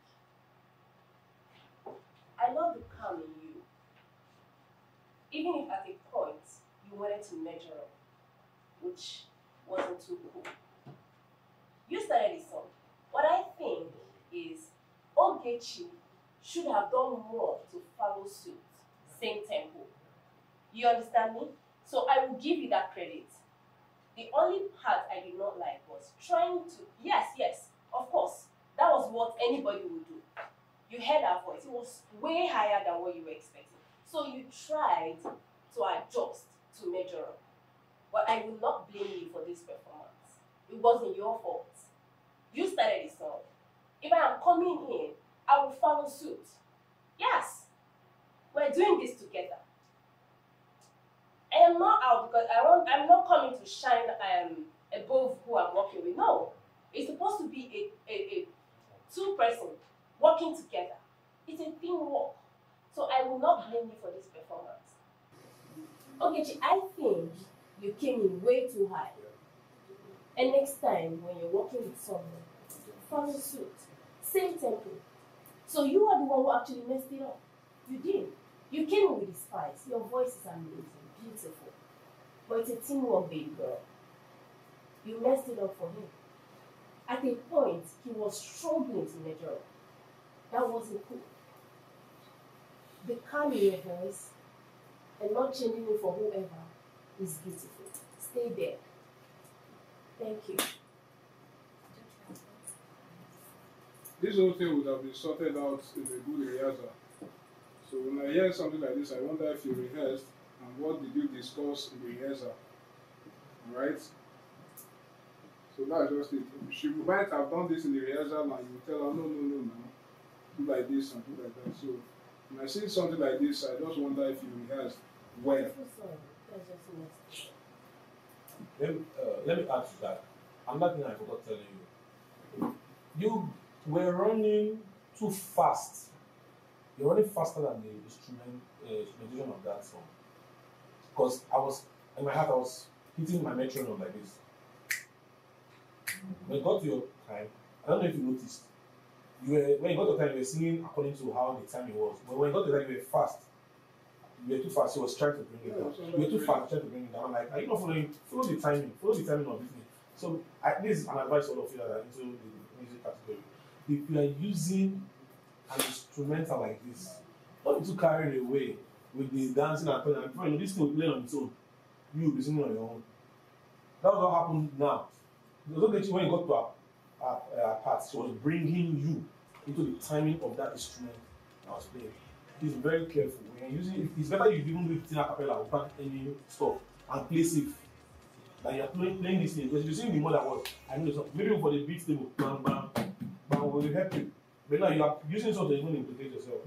I love the calm in you. Even if at a point you wanted to measure up, which wasn't too cool. You started the song. What I think is Ogechi should have done more to follow suit, same tempo. You understand me? So I will give you that credit. The only part I did not like was trying to, yes, yes, of course, that was what anybody would do. You heard her voice, it was way higher than what you were expecting. So you tried to adjust to measure up. But I will not blame you for this performance. It wasn't your fault. You started the song. If I am coming in, I will follow suit. Yes, we're doing this together. I am not out because I want, I'm not coming to shine um, above who I'm working with. No, it's supposed to be a, a, a two person working together. It's a teamwork. So I will not blame you for this performance. Okay, I think you came in way too high. And next time when you're working with someone, follow suit. Same tempo. So you are the one who actually messed it up. You did. You came in with the spice. Your voice is amazing, beautiful. But it's a teamwork, baby girl. You messed it up for him. At a point, he was struggling to measure up. That wasn't cool. The calm in your voice and not changing it for whoever is beautiful. Stay there. Thank you. This whole thing would have been sorted out in a good rehearsal. So when I hear something like this, I wonder if you rehearsed and what did you discuss in the rehearsal. Alright? So that's just it. She might have done this in the rehearsal and you tell her, no, no, no, no. Do like this and do like that. So when I see something like this, I just wonder if you rehearsed well. I'm so sorry. That's just messed up. Let me, uh, let me add to that. Another thing I forgot telling you. You were running too fast. You're running faster than the instrument, uh, instrumentation of that song. Because I was, in my heart, I was hitting my metronome like this. When you got to your time, I don't know if you noticed, you were, when you got to your time, you were singing according to how the timing was. But when you got to your time, you were fast. You were too fast, so I was trying to bring it down. You were too fast, trying to bring it down. I'm like, are you not following? Follow the timing, follow the timing of this thing. So, I, this is an advice all of you that are into the music category. If you are using an instrumental like this, don't be too carried away with the dancing and playing. And you know, this thing will play on its own. You will be singing on your own. That's what happened now. Look at you when you got to a, a, a part, she was bringing you into the timing of that instrument I was playing. He's very careful. When you're using it, it's better you even do it in a cappella without any stuff and play safe. Like you're playing, playing this thing. Because if you sing the more that was, I know something. Maybe for the beat table, bam, bam, bam, will help you. But now you are using something to even implicate yourself.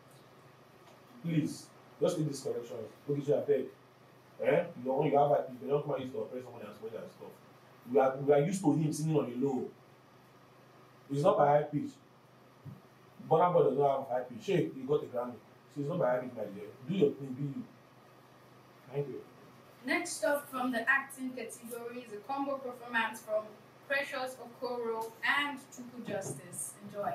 Please, just take these corrections. Look at your beg. Eh? You know, you have like, you don't come and use to oppress someone else and stuff. We are, we are used to him singing on a low. It's not by high pitch. Burna Boy does not have high pitch. Shake, he got a Grammy. So it's not by high pitch, my dear. Do your thing, be you. Thank you. Next up from the acting category is a combo performance from Precious Okoro and Chuku Justice. Enjoy.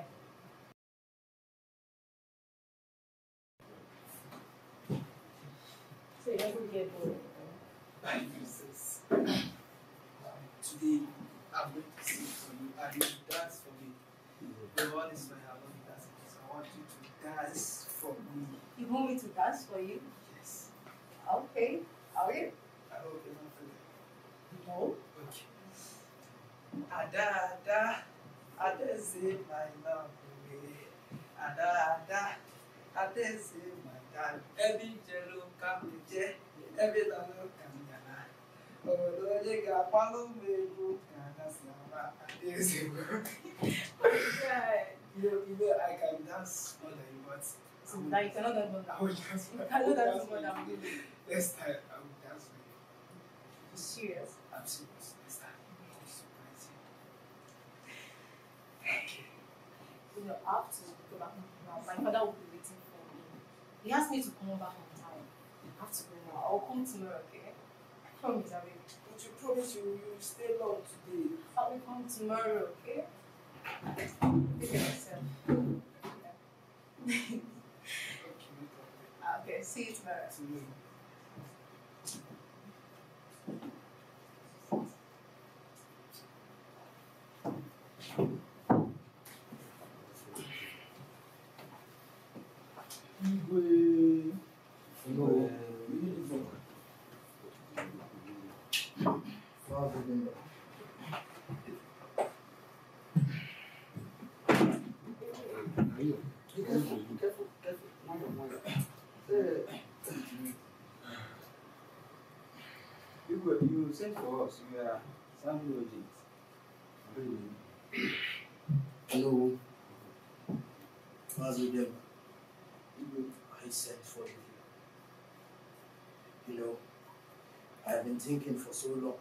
So it doesn't get boring. My princess. Today, I'm going to sing for you and you dance for me. The one is my I love dancing, so I want you to dance for me. You want me to dance for you? Yes. Okay. Are you? I hope you're not feeling. No. Okay. Ada, ada, ada say my love away. Ada, ada, ada say my dad. Every jello come to jet, every dollar come yana. Oh, do you get follow me? Go, Ghana, Sama, ada say. You know, you know, I can dance more than you, but So now you cannot dance more than I will dance. You cannot dance more than me. Next time, I will dance for you. You're serious? I'm serious. Next time, I will surprise you. You know, I have to go back home now. My father will be waiting for me. He asked me to come over on time. I have to go now. I'll come tomorrow, okay? I promise I will. But you promise you will stay long today. I will come tomorrow, okay? Take care of yourself. Okay, Okay, see you tomorrow. tomorrow. Igwe. Igwe. Be careful, be careful, careful. Mama, mama. Igwe, you sent for us. We are family agents. Hello. How's it going? I sent for you. You know, I've been thinking for so long.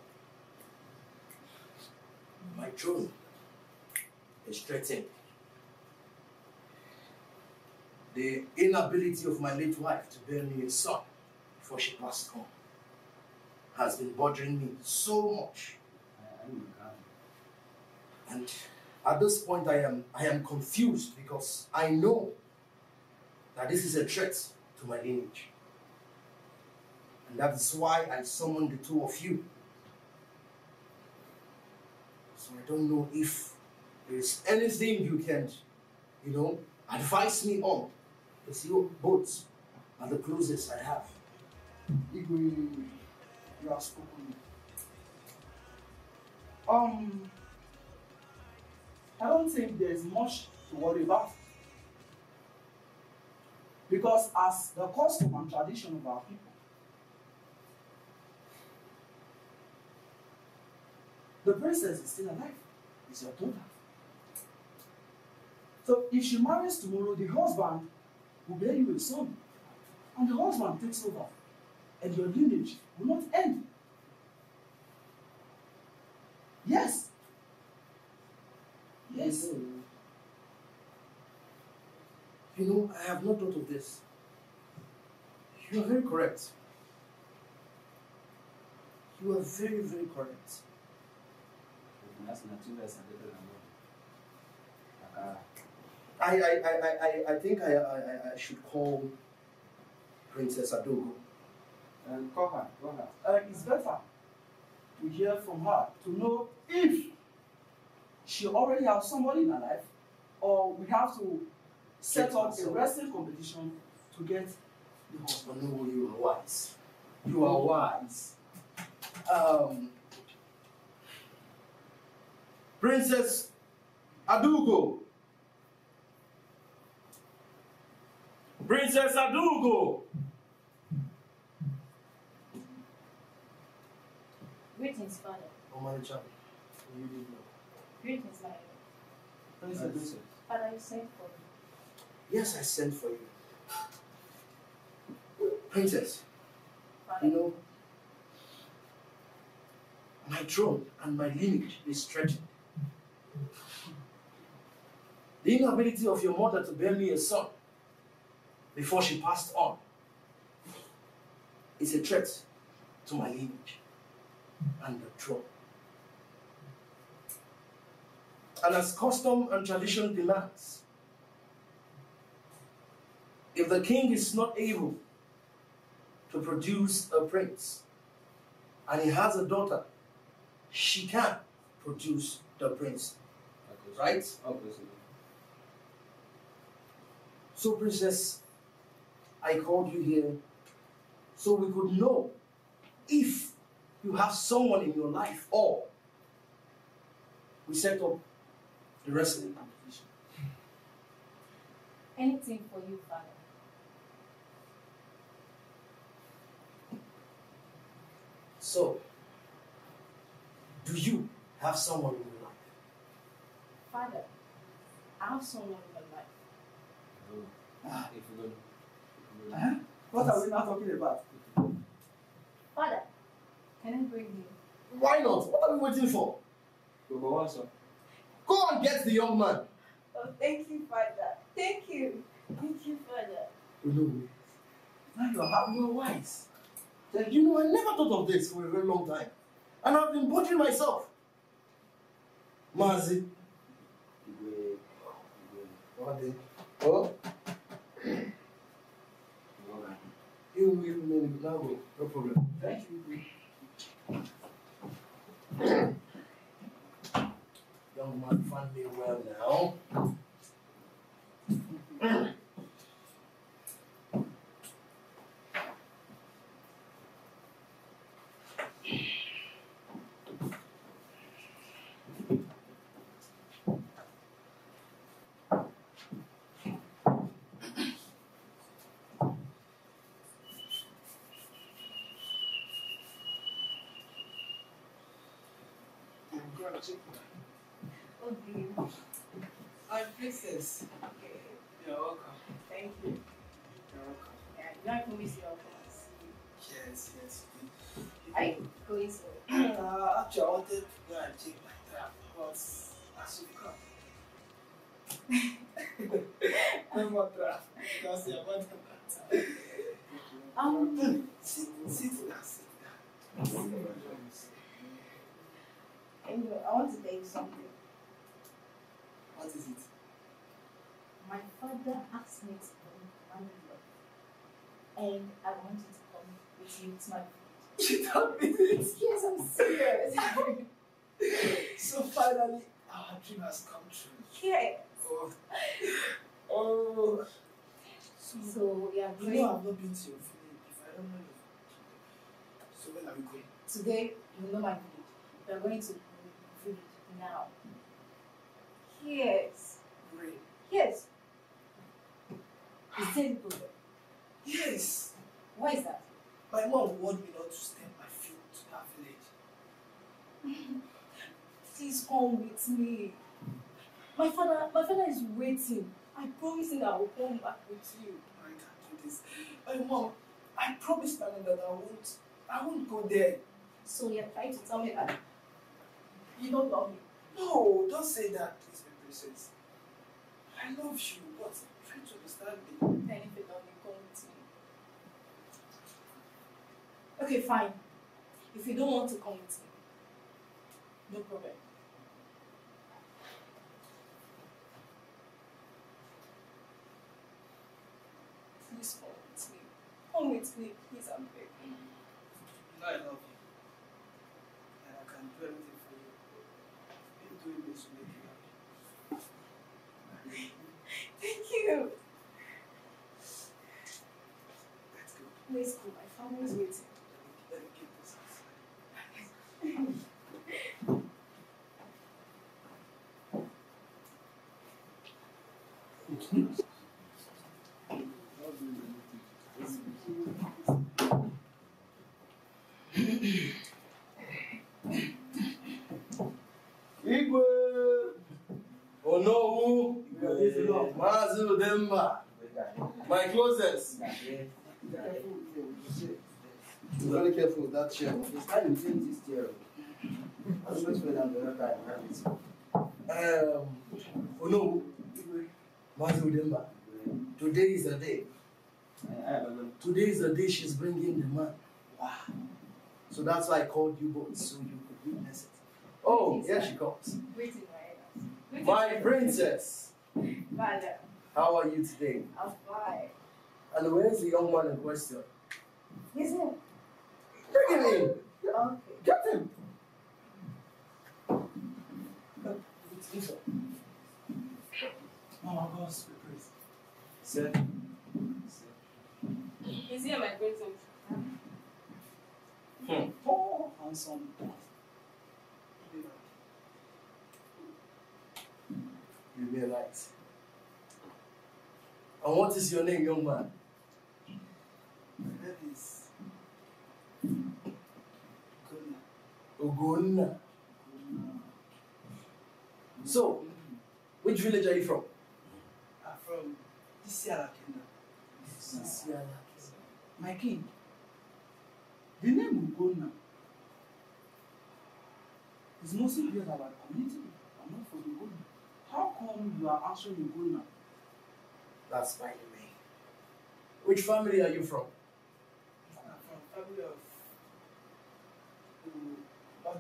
My throne is threatened. the inability of my late wife to bear me a son before she passed on has been bothering me so much. And at this point, I am, I am confused because I know that this is a threat to my lineage. And that is why I summoned the two of you. So I don't know if there is anything you can, you know, advise me on. Because you both are the closest I have. Igwe, you have spoken. Um, I don't think there's much to worry about. Because as the custom and tradition of our people, the princess is still alive. It's your daughter. So if she marries tomorrow, the husband will bear you a son. And the husband takes over. And your lineage will not end. Yes. Yes. You know, I have not thought of this. You are very correct. You are very, very correct. I, I, I, I, I think I, I, I should call Princess Adogo. And call her, call her. Uh, it's better to hear from her to know if she already has somebody in her life, or we have to set up a wrestling competition to get the husband. No, you are wise. You are wise. Um, Princess Adugo. Princess Adugo. Greetings, Father. Oh, my child. You didn't know. Greetings, my lord. Princess. Father, you sent for me. Yes, I sent for you. Princess, Father. you know, my throne and my lineage is threatened. The inability of your mother to bear me a son before she passed on is a threat to my lineage and the throne. And as custom and tradition demands, if the king is not able to produce a prince and he has a daughter, she can produce the prince. Right? So, Princess, I called you here so we could know if you have someone in your life, or we set up the wrestling competition. Anything for you, Father. So, do you have someone in your life? Father, I have someone in my life. Ah. Huh? What are we now talking about? Father, can I bring you? Why not? What are we waiting for? Go and get the young man. Oh, thank you, Father. Thank you. Thank you, Father. No. Now you are, you are wise. Then, you know, I never thought of this for a very long time. And I've been bothering myself. Mazi. Oh? You will remain now. No problem. Thank you. Young man, find me well now. Oh, dear. Our princess. Okay. You're welcome. Thank you. You're welcome. Yeah, you know I promise you I'll come and see you. Yes, yes. Are you going so? Uh, actually, I wanted to go and check my trap, but as you come. No matter. That's your mother. Um, Sit, sit down, sit down. Angel, I want to tell you something. What is it? My father asked me to come to and I want you to come with you to my village. You told me this? Yes, I'm serious. So finally, our dream has come true. Yes. Oh. Oh. So, so yeah, you know I've not been to your village. If I don't know your village. So where are we going? Today, you know my village. We are going to the village now. Yes. Great. Yes. Is there a problem? Yes. Why is that? My mom warned me not to step my foot to that village. Please come with me. My father, my father is waiting. I promise him that I will come back with you. I can't do this. My mom, I promised my mom that I won't, I won't go there. So you're trying to tell me that you don't love me? No, don't say that, please, my princess. I love you, but try to understand me. Then if you don't, you come with me. Okay, fine. If you don't want to come with me, no problem. Please come with me. Come with me, please, I'm begging. You know I love you. And I can do anything for you. You're doing this to make you happy. Thank you. Let's go. Let's go. My family is waiting. Let me get this outside. Igwe! Onowu! Mazu Demba! My closest! Be very careful with that chair. It's time to change this chair. I'm not sure that the other time. Um, Onowu! Mazu Demba! Today is the day. Today is the day she's bringing the man. Wow. So that's why I called you both, so you could witness it. Oh, here she comes. Waiting, right? My princess! Father, How are you today? I'm fine. And where's the young man in question? He's here. Bring him in! Okay. Get him! Oh my God, sweet praise. Sir. He's here, my present. Hmm. Oh, handsome. You may right. And what is your name, young man? My name is Gona. Ogonna. So, which village are you from? I'm from Isiala Kingdom. Isiala. My king, the name Ugonna is mostly heard about community. I'm not from Ugonna. How come you are answering Ugonna? That's by the way. Which family are you from? I'm from family of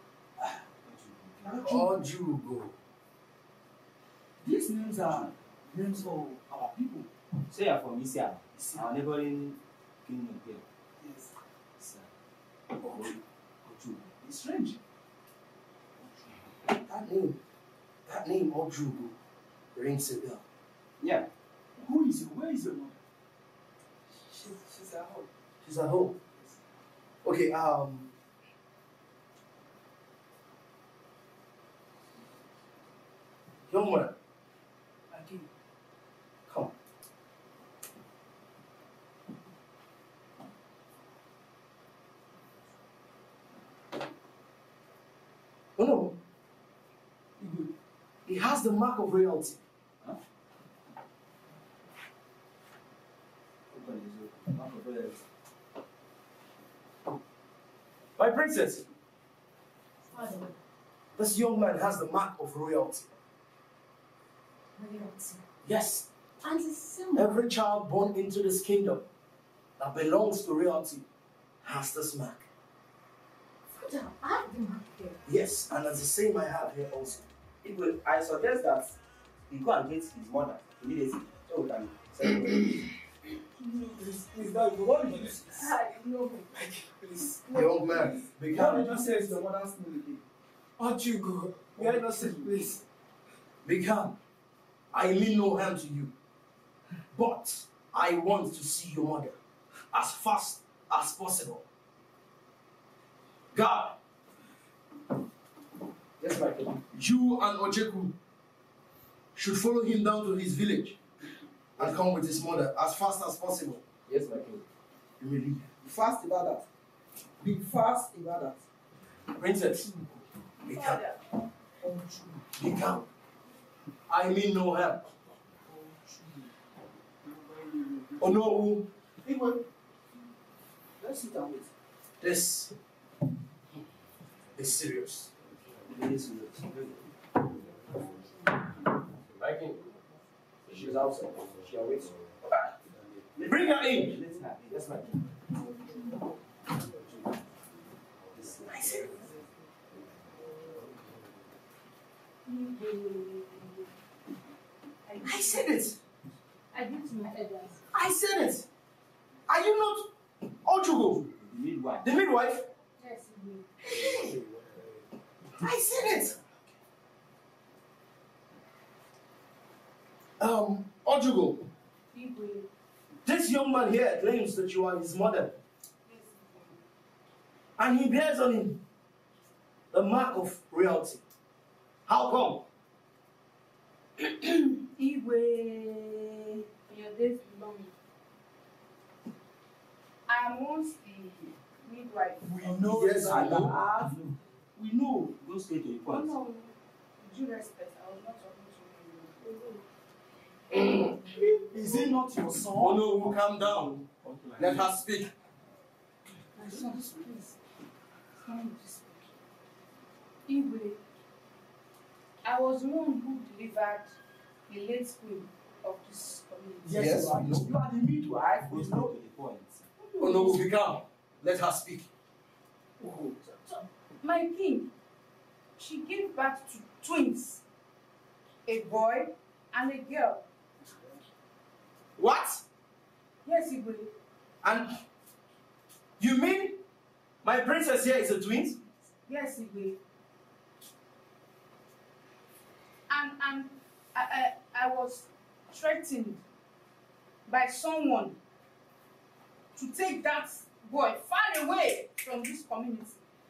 um, Ojuk. Ojugo. These names are names of our people. Say you're from Isiala, our neighboring kingdom here. Yes. Sir. Oju. It's strange. That name, that name Ojugo rings a bell. Yeah. Who is it? Where is your mom? She's, she's at home. She's at home. Okay, um. Young man, Again. come. Oh no. He has the mark of royalty. Huh? My princess, Father, this young man has the mark of royalty. royalty. Yes. And it's same. Every child born into this kingdom that belongs to reality has this mark. Father, I have the mark there. Yes, and that's the same I have here also. It will, I suggest that he go and get his mother immediately so we can settle it. Please, please, Dad, what did you say? I know. Please. Young man, be What calm. did you say is your mother's name again? Aren't you go? May I not say, please? Be calm. I mean no harm to you. But I want to see your mother as fast as possible. God, Yes, my king. you and Ojeku should follow him down to his village and come with his mother as fast as possible. Yes, my king. You will leave. Be fast about that. Be fast about that. Princess, be calm. Be calm. I mean no harm. Oh no, Igwe, let's sit and wait. this is serious. It is serious. My king. She's outside. She awaits. Bring her in. Let's have it. Yes, my king. I said, I said it. I give to my elders. I said it. Are you not Ojugo, The midwife. the midwife? Yes, you will. I said it. Um, Ojugo, Igwe. this young man here claims that you are his mother, and he bears on him the mark of reality. How come? Igwe. Your days belong. I am once the midwife. We know Yes, that. we know. We know. Go straight to the Oh point. no, with due respect, I was not talking to you. Is it not your son? Oh no, calm down. Let her speak. My son, please. Come to speak. Igwe, I was the one who delivered the late queen of this community. Yes, Yes, you are. we know. You are the midwife. Go We straight know. to the point. Oh no, be calm. Let her speak. Oh, My king, she gave birth to twins, a boy and a girl. What? Yes, Igwe. And you mean my princess here is a twin? Yes, Igwe. And and I, I I was threatened by someone to take that boy far away from this community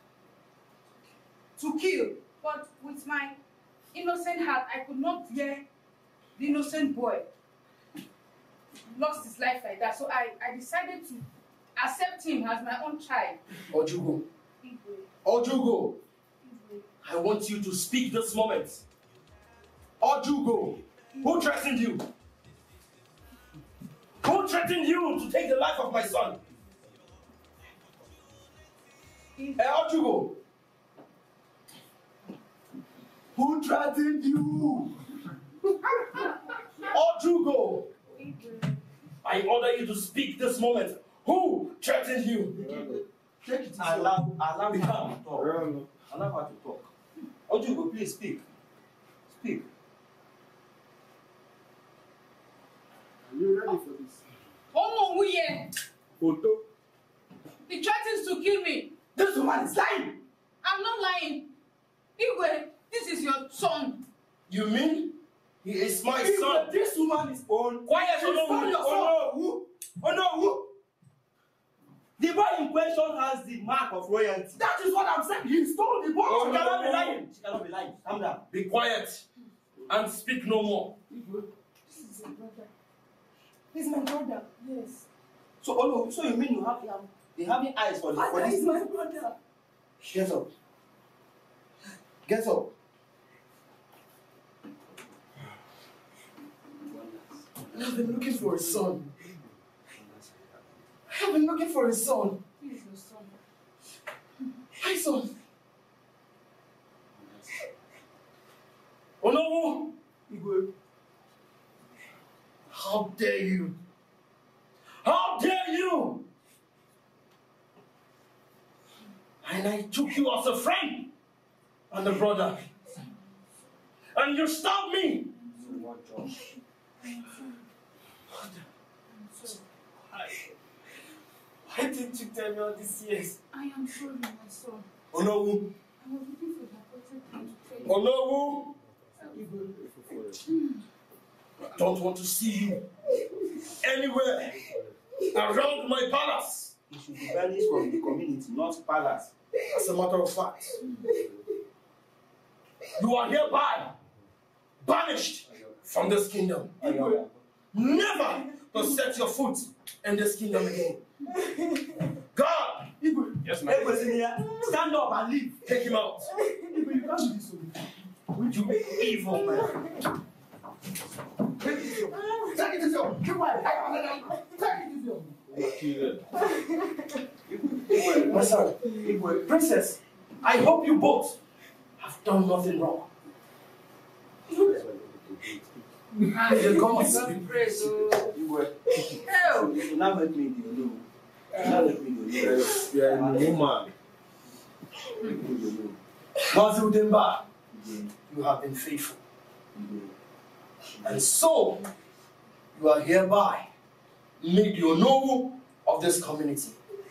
to kill. But with my innocent heart, I could not bear the innocent boy lost his life like that. So I, I decided to accept him as my own child. Ojugo, Igwe, Ojugo, Igwe. I want you to speak this moment. Ojugo, who threatened you? Who threatened you to take the life of my son? Hey, Ojugo, who threatened you? Ojugo, I order you to speak this moment. Who threatened you? take it easy. Allow, allow her to Become. talk. Allow her to talk. Ojugo, please speak. Speak. Are you ready for this? Oh, no, yeah. Photo. He threatens to kill me. This woman is lying. I'm not lying. Igwe, this is your son. You mean he is my Igwe, son? this woman is old. Quiet, She's oh not no, your oh no, who? Oh no, who? The boy in question has the mark of royalty. That is what I'm saying. He stole the boy. Oh, She no, cannot be no, lying. She cannot be lying. Calm down. Be quiet and speak no more. This is your brother. He's my brother. Yes. So, oh no, so you mean you have um, they having eyes for the for Father this? is my brother. Get up. Get up. I've been looking for a son. I've been looking for a son. He is your son. My son. Oh no! Igwe. How dare you? How dare you? And I took you as a friend and a brother. And you stabbed me. What job? Why? Why didn't you tell me all these years? I am sorry, my son. Onowu. I was looking for the appointed time to pray. Onowu. I don't want to see you anywhere around my palace. You should be banished from the community, not palace. As a matter of fact, you are hereby banished from this kingdom. Never to set your foot in this kingdom again. God! Yes, ma'am. Stand up and leave. Take him out. You evil man. Take it easy. Take it easy. Keep quiet. Take it easy. My son, Princess, I hope you both have done nothing wrong. The gods be praised. Hell! You now let me do you. Now let me do you. You are a woman. Mazi Udemba, you have been faithful. And so, you are hereby made the Onowu of this community.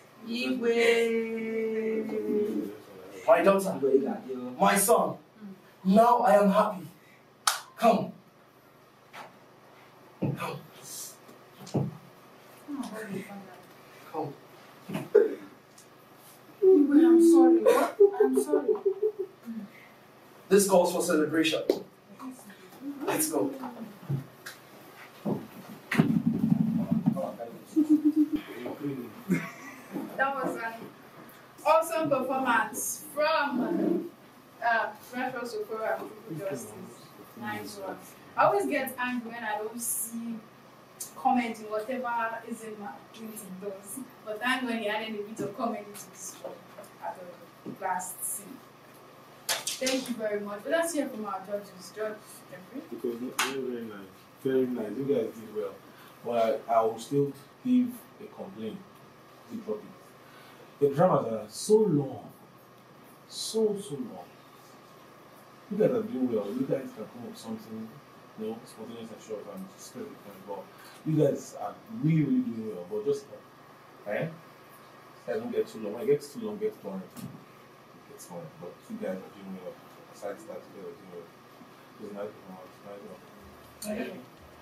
My daughter, my son, now I am happy. Come. Come. Come. I'm sorry. I'm sorry. This calls for celebration. Let's go. That was an awesome performance from uh, Referral Sokora and People Justice. Nice one. I always get angry when I don't see comment in whatever is in my tweet does. But thank when he added a bit of comment into this show at the last scene. Thank you very much. But let's hear from our judges. Judge Jeffrey. It was very, very nice. Very nice. You guys did well. But I will still give a complaint to the topic. The dramas are so long. So, so long. You guys are doing well. You guys can come up with something, you know, spontaneous and short and straight but you guys are really, really doing well. But just, eh? I don't get too long. When it gets too long, it gets boring. It gets boring. But you guys are doing well. Besides that, you guys are doing well. It's nice to know. It's nice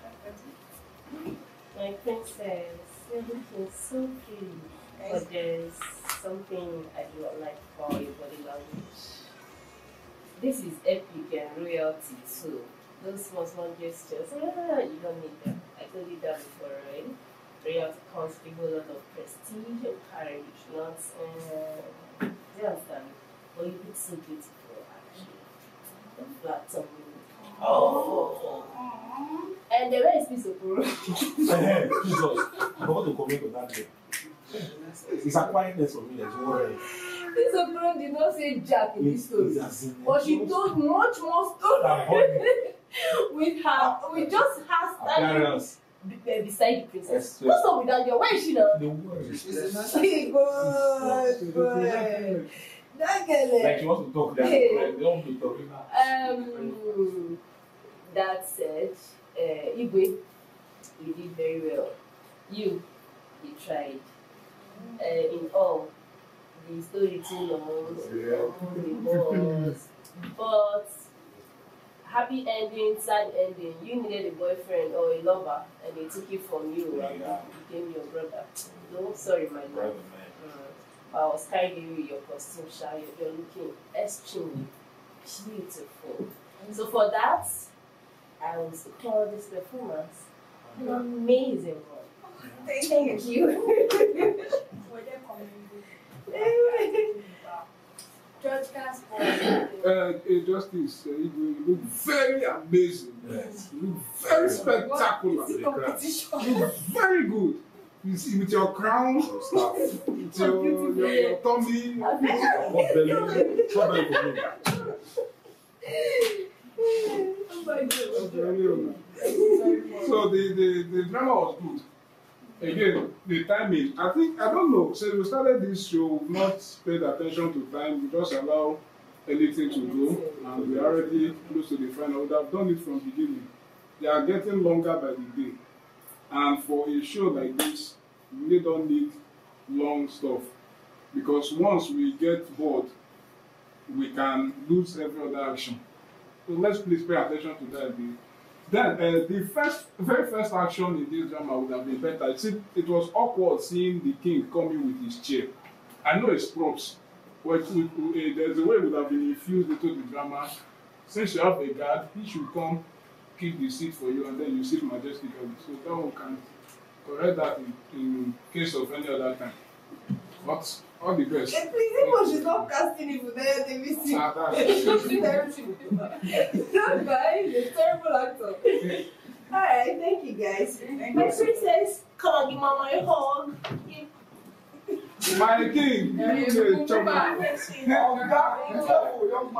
to know. My princess, you're looking so pretty. But there's something I do not like about your body language. This is epic and royalty too. Those small, small gestures, ah, you don't need them. I told you that before, right? Royalty comes with a lot of prestige and courage, not, uh, you understand? But you look so beautiful, actually. The flat tummy. Oh! And the rest is so cool. Hey, Jesus, I forgot to comment on that day. It's a quietness for me that's worrying. This Okoro did not say Jack in this story, but she told much more story with her, with just her standing be- beside the princess. What's up with that girl? Where is she now? The word. She good, good. That girl. Like she wants to talk that. Hey. Like, they don't want to talk now. Um, that said, uh, Igwe, you did very well. You, you tried. Uh, in all, the story too long, the boss, but happy ending, sad ending. You needed a boyfriend or a lover, and they took it from you and yeah. became your brother. No, sorry, my love. Uh, I was carried away with your costume, Sha. You're, you're looking extremely beautiful. So for that, I will call this performance an amazing one. Thank, Thank you. Judge Casper. Uh, Justice, uh, you look very amazing. Yes. You look very spectacular. You look very good. You see, with your crown, stuff, with your, your, your tummy, what belly, what belly for me. Oh my God. So the, the, the drama was good. Again, the timing, I think, I don't know, since we started this show, we've not paid attention to time, we just allow anything to go, and we're already close to the final. We would have done it from the beginning. They are getting longer by the day. And for a show like this, we really don't need long stuff. Because once we get bored, we can lose every other action. So let's please pay attention to that. Then uh, the first, very first action in this drama would have been better. It, it was awkward seeing the king coming with his chair. I know it's props, but it, it, uh, there's a way it would have been infused into the drama. Since you have a guard, he should come keep the seat for you, and then you sit majestically. So that one can correct that in, in case of any other time. But all the best. Hey, please, even she's not casting it for there, they miss you. Ah, that's She's everything. That guy is a terrible actor. Alright, thank you guys. Thank My you. princess, come on, give mama a hug. my king. Yeah, You you say, go chop back. it. Oh, God, be careful, young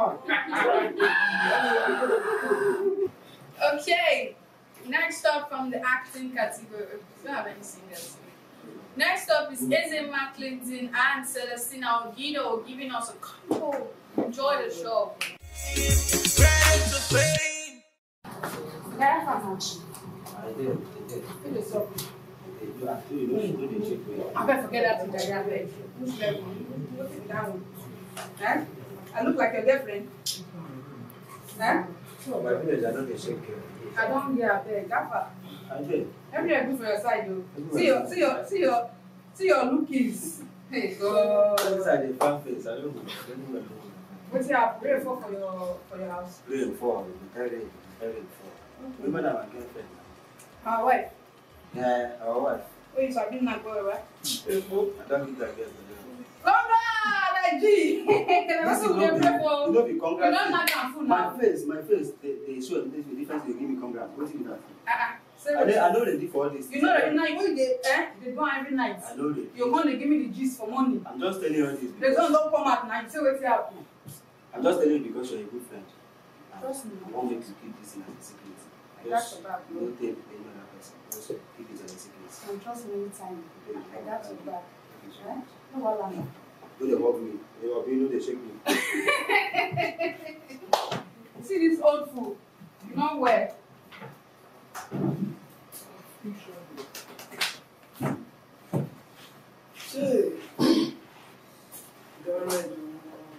man. Okay, next up from the acting category, we don't have any singers. Next up is Ezema Clinton and Celestina Ogido giving us a combo. Enjoy the show. I did, I did. Fill this up. You have to, you know, you do the check. I better forget that to Jaja, beg. Push level. Put it down. Huh? I look like your girlfriend. Huh? No, my village, I know they shake. I don't hear a beg. Gaffer. I did. Every day good for your side, though. See your, see your, see your, see your lookies. Hey, God. Inside the fan face, I don't know. I don't know. What's your pray for for your for your house? Three and four, we carry it, we carry it four. Women are my girlfriend. My wife. Yeah, our wife. Oh, you sabi na go, right? I don't think that girl. Congrats, G. That's what we pray for. You know, be You congrats. don't knock am full My now. face, my face, they, they show this with difference, they give me congrats. What is that? Ah, I know, I know they did for all this. you know that now you dey eh? They go every night. I know they. You come, they give me the gist for money. I'm just telling you all this. They because- don't don't come at night. Say wetin happen. I'm just telling you because you're a good friend. And Trust me. I want you to keep this in as a secret. That's Just about don't tell any other person. Just keep it as a secret. And trust me anytime. I got your back. Thank you so Eh? much. No wahala. Don't they hug me. They hug me, no, they shake me. See this old fool. You know where? Hey. Don't let you.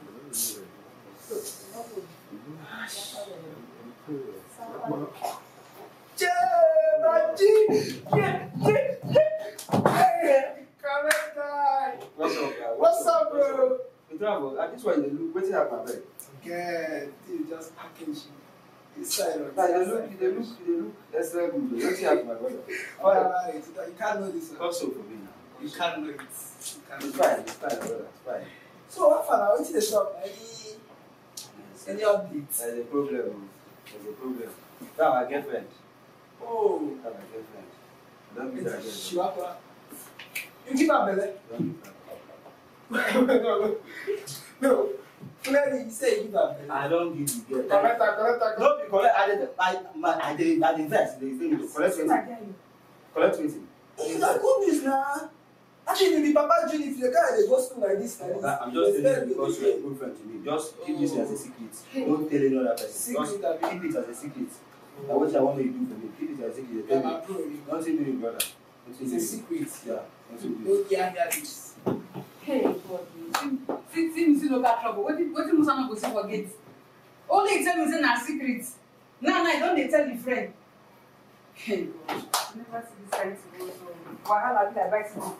Jay, my G. Yeah, yeah, yeah. Hey, correct guy. What's up, guys? What's up, bro? We travel. At this one, they look. What's that, my bag? Good. You just package inside of Like, they look, they look, they look. That's very good. What's that, my brother? All right, you can't know this. Come so for me now. You can't know it. You can't know It's it. fine, it's fine, brother. It's fine. So, what for now? What's the shop? Any, any updates? There's a problem. There's a problem. That's my girlfriend. Oh. That's my girlfriend. Don't be that girl. Chihuahua. You give her belly? Don't be that. No, no. No. Clearly, you say you give her belly. I don't give you girl. Correct, correct, correct. No, be collect. I did. I, my, I did. I invest. They say me collect twenty. Collect twenty. It's not good news now. Actually, the Papa June, if the guy they go school like this, like this. I'm just telling you because you're a good friend to me. Just keep this as a secret. Don't tell any other person. Just Secret, abi? keep it as a secret. Now, what I want you to do for me, keep it as a secret. Yeah, Tell my me. bro, you- Don't say to me, brother. Don't say It's to a me. secret. Yeah. Don't say to me. No, yeah, yeah, this. Hey, God. See, see me see local trouble. What did what did Musa not go see forget? Only he tell me say na secret. Now, now, don't they tell the friend? Hey, God. I never see this kind of go so. Wahala be like bicycle.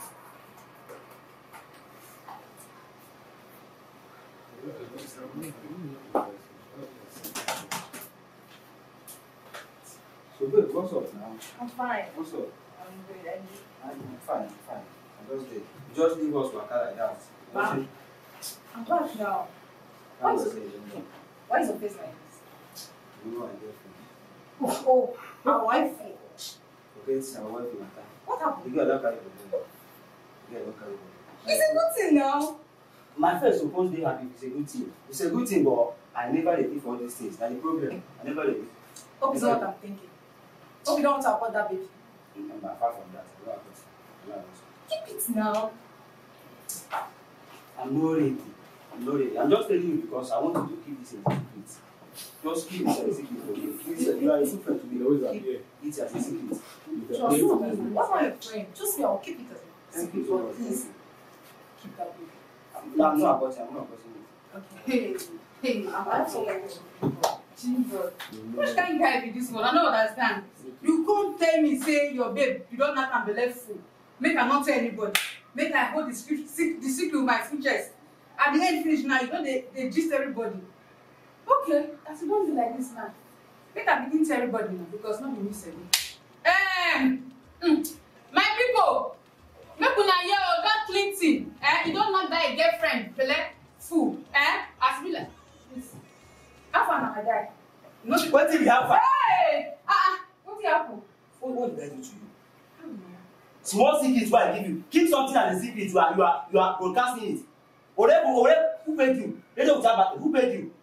So, babe, what's up now? I'm fine. What's up? I'm good. And you? I'm fine, I'm fine. I'm just there. You just leave us waka like that. Ma'am. I'm back now. Why Why is is, it? why is your face like this? You know my girlfriend. Oh, oh, my wife. Forget our wife matter. What happened? The girl don't carry the ball. The girl don't carry the ball. It's a good thing now. My friend supposed to be happy. It's a good thing. It's a good thing, but I never dey think for all these things. Na the problem. I never dey. Hope it's not what I'm thinking. Hope you don't want to abort that baby. Remember, apart from that, I don't abort it. I don't abort it. Keep it now. I'm not ready. I'm not ready. I'm just telling you because I want you to keep this in secret. Just keep it as a secret for me. Please, you are a good friend to me. Always keep it as a secret. Trust me. What's my friend? Trust me, I'll keep it as a secret. Secret. Please. Keep that baby. No, I'm not aborting. I'm not aborting it. Okay. Hey, I'm so Jesus. Which kind guy be this one? I don't understand. You can't tell me, say your babe, you don't have to be left full. Make I not tell anybody. Make I hold the secret, the secret with my full chest. At the end finish now, you know they, they gist everybody. Okay, as you don't do like this now. Make I begin tell everybody now because not be me say Um, mm, my people, make una hear Oga Clinton. Eh, you don't not die girlfriend, Pele, fool. Eh, as me like. How far now I die? No, what did happen? Hey! Ah, uh, what did happen? What, what did I do to you? Small secret what I give you. Keep something as a secret. You are you are you are broadcasting it. Ore, ore, who paid you? Radio Ujaba, who paid you?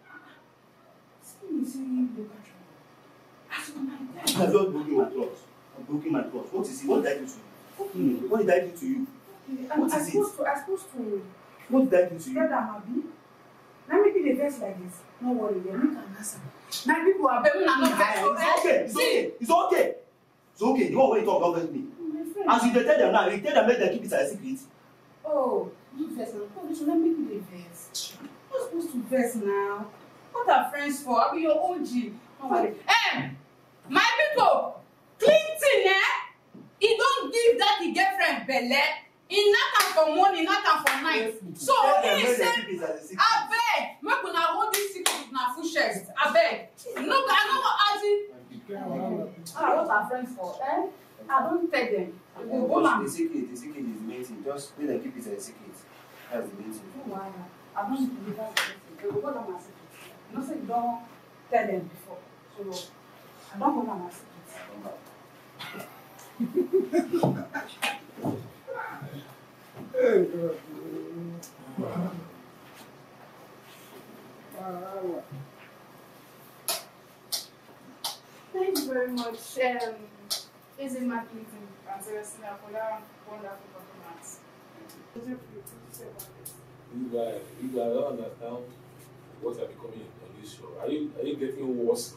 See, see, look at you. As for my dad. You have just broken my trust. I'm broken my trust. What is it? What did I do to you? Hmm. What did I do to you? I'm, What I'm is supposed it? to, I'm supposed to. What did I do to you? Tell them, Abi. Now make me the verse like this. No worry, they make an answer. My people are better than not vex. It's okay. It's okay. It's okay. It's okay. You want to talk about me? As you dey tell them now, you tell them make them keep it as a secret. Oh, you verse now. Oh, this will not make me the verse. You're supposed to verse now. What are friends for? I'll be your O G. Don't worry. Eh, my people, Clinton, eh? He don't give that the girlfriend belle. He knock am for morning, knock am for night. So he say, abeg, make una hold this secret with una full chest. Abeg. No, I no go ask you. Ah, what are friends for? Eh? I don't tell them. They go go The man. secret, the secret is the main thing. Just let them keep it as a secret. That's the main thing. No wahala. I don't need to be that person. They go go down my secret. You know say you don tell them before. So I don't go down my secret. Thank you very much. Um, is it my Clinton and Celestina for that wonderful performance? What do you say about this? You guys, you guys don't understand what are becoming on this show. Are you are you getting worse?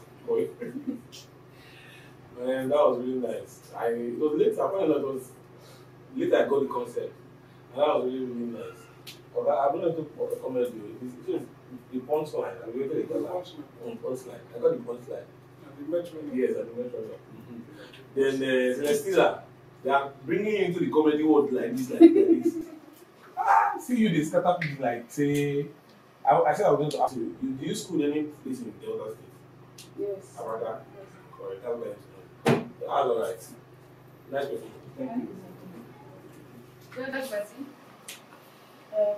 Man, that was really nice. I it was later. I found out it was later. I got the concept, and that was really really nice. But I, I'm not going to comment with you. It's, it's the punchline. I really got the punchline. Punchline. I got the punchline. The metro. Yes, at the metro. Mm-hmm. Then uh, Celestina, they are bringing you into the comedy world like this, like this. Ah, see you, they start up like say. I, I said I was going to ask you. You do you school any place in the other state? Yes. Abaga. Correct. That's right. That's all right. Nice person. Thank you. The other person? Um,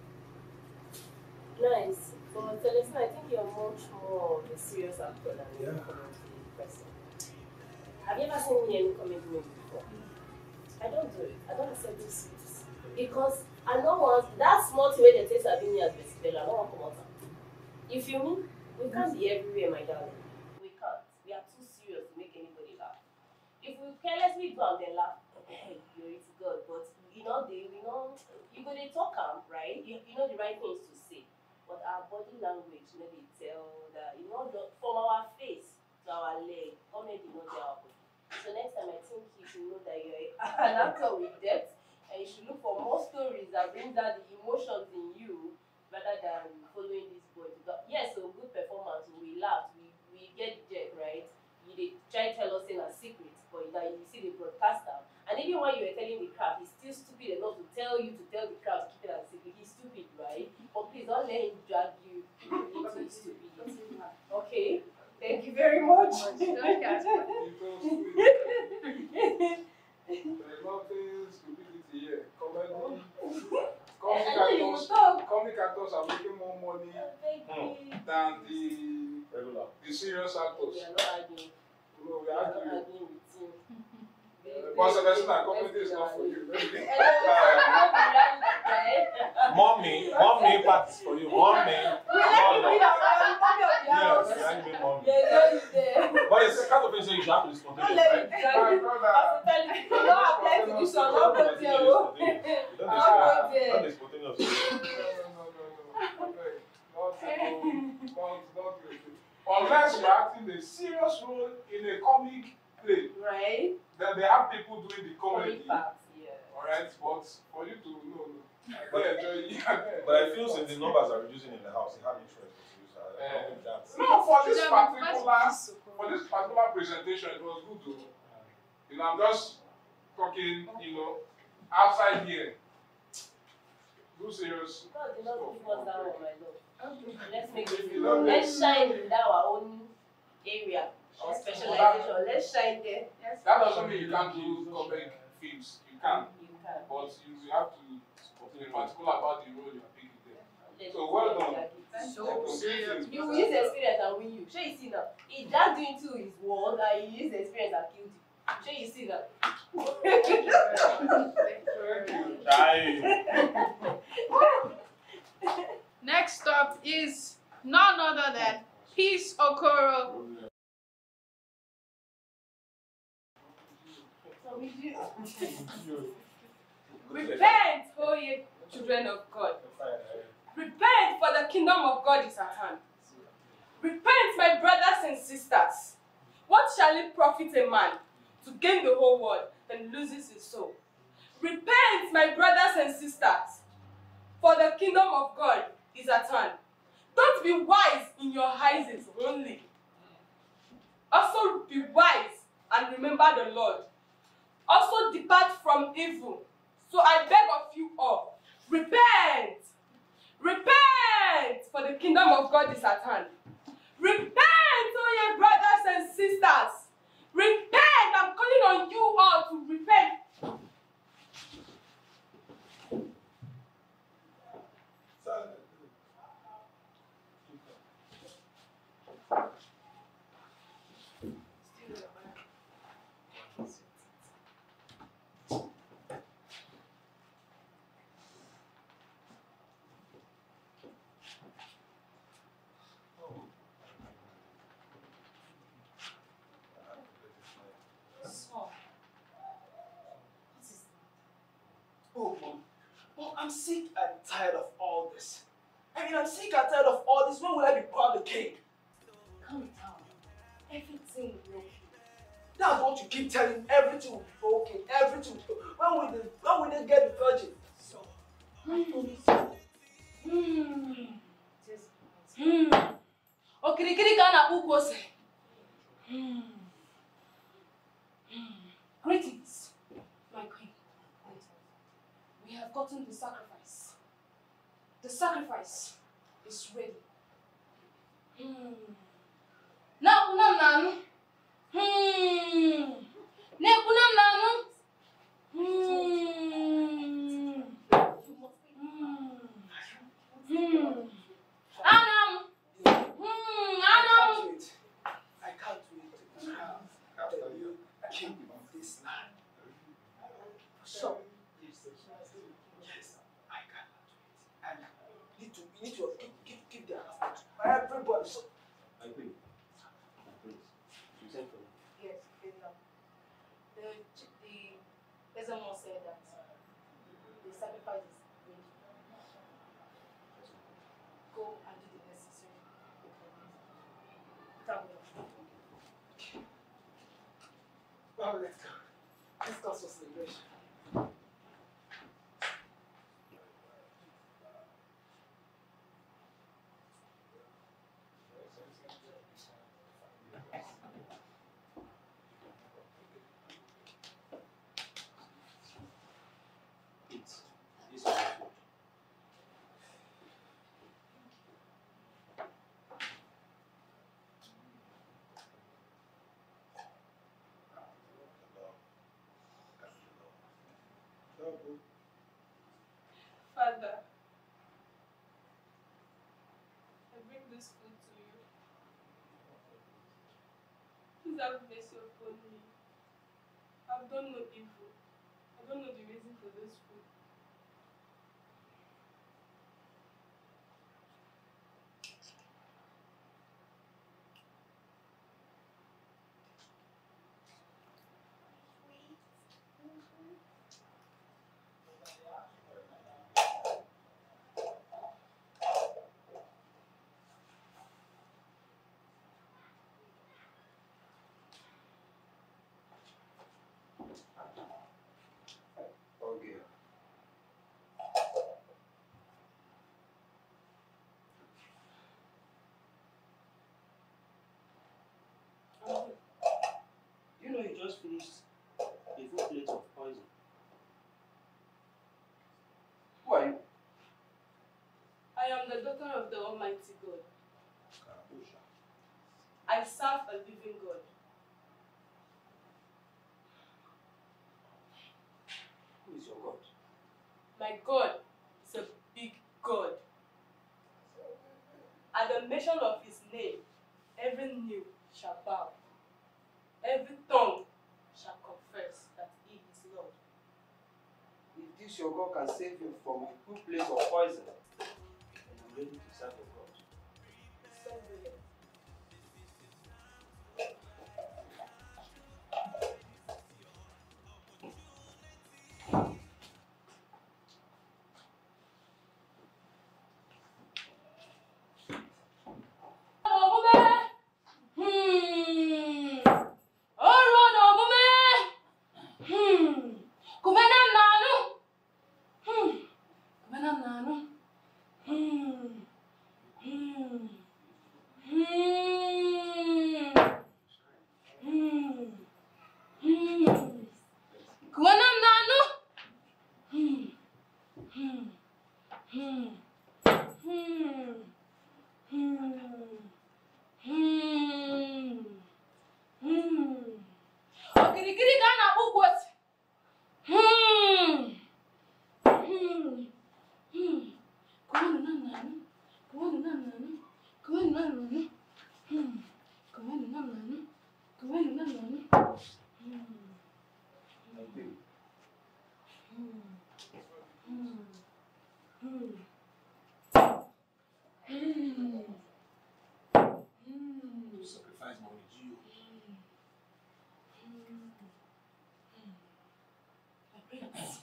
nice. For Celestina, I think you're much more of a serious actor than a Yeah. comedy person. Have you ever seen me in any comedy movie before? I don't do it. I don't accept these scripts. Because I know what that small thing where they say Sabini as Besibella, I don't want to come out. You feel me? We can't be everywhere, my darling. We can't. We are too serious to make anybody laugh. If we carelessly go and then laugh, glory to God. But you know, they, you know, you go they talk am, right? You, you know the right things to say. But our body language, you know, they tell that, you know, the, from our face to our leg, comedy not their body. So next time I think you should know that you're an actor with depth, and you should look for more stories that bring out the emotions in you rather than following this boy. Because yes, so good performance, we laugh, we, we get jet, right? You they try to tell us in a secret, but that you see the broadcaster. And even when you were telling the crowd, he's still stupid enough to tell you to tell the crowd to keep it as a secret. He's stupid, right? But please don't let him drag you into his stupidity. Okay? Thank you very much. There's nothing stupidity here. Comedy. I Comic know you will actors, talk. comic actors are making more money than the Regular. the serious actors. We are not arguing. No, we We are are not arguing. arguing with you. But Celestina, comedy is not for you. Hello, Mommy, mommy parties for you. Mommy. We like to be the mommy of the house. Yes, you like to be mommy. Yeah, yeah, you there. But it's the kind of thing so you should have to be Don't spontaneous, let right? me tell you. Hospitality. You don't apply to this one. Don't go there. Oh. You don't Don't go be there. don't be spontaneous. Unless you're acting a serious role in a comic play, Right? then they have people doing the comedy. Comic part, yeah. Alright, but for you to no, no. I enjoy it. But I feel since the numbers are reducing in the house, you have interest to use that. I don't think that's No, for this Yeah, particular that's- for this particular presentation, it was good though. You know, I'm just talking, you know, outside here. Do serious. God did not give us that one, my lord. Let's make it. You know, Let's shine in that our own area of specialization. Let's shine there. Yes. That doesn't mean you can't do comic films. You can, You can. but you have to be particular about the role you're picking there. Let's So well do done. it. So serious. You will use experience and win you. Sure you see now. He dragged you into his world and he used experience and killed you. Sure you see now. Next up is none other than Peace Okoro. So we do. Repent, O ye children of God. Repent, for the kingdom of God is at hand. Repent, my brothers and sisters. What shall it profit a man to gain the whole world and loses his soul? Repent, my brothers and sisters, for the kingdom of God is at hand. Don't be wise in your eyes only. Also be wise and remember the Lord. Also depart from evil. So I beg of you all, repent! Repent! For the kingdom of God is at hand. Repent, oh ye brothers and sisters! Repent! I'm calling on you all to repent. Oh, Mom. Mom, I'm sick and tired of all this. I mean, I'm sick and tired of all this. When will I be crowned the king? Calm down. Everything will be okay. That's what you keep telling me. Everything will be okay. Everything will be okay. When will they, when will they get the virgin? So, Hmm. Hmm. Okirikiri ka na ukwu. Hmm. Hmm. Greetings, my queen. We have gotten the sacrifice. The sacrifice is ready. Hmm. Na unam nanu. Hmm. Ne unam nanu. Hmm. Hmm. Anam. Hmm. Anam. I can't wait to become the new king of this land. So, yes, I cannot wait. And you need to, you need to give, give, give their respect to everybody. So, I agree. You sent for me. Yes, it's um, the ch- the Ezemo said that the sacrifice is ready. Go and do the necessary. Travel. well, let's go. Let's go for celebration. It's this one. Father, I bring this food to you. Please have mercy upon me. I've done no evil. I don't know the reason for this food. just finished a full plate of poison. Who are you? I am the daughter of the Almighty God. I serve a living God. Who is your God? My God is a big God. At the mention of his name, every knee shall bow, every tongue shall confess that he is Lord. If this your God can save you from a good place of poison, then I'm ready to serve your God. So be it. Sacrifice money to you. My prince,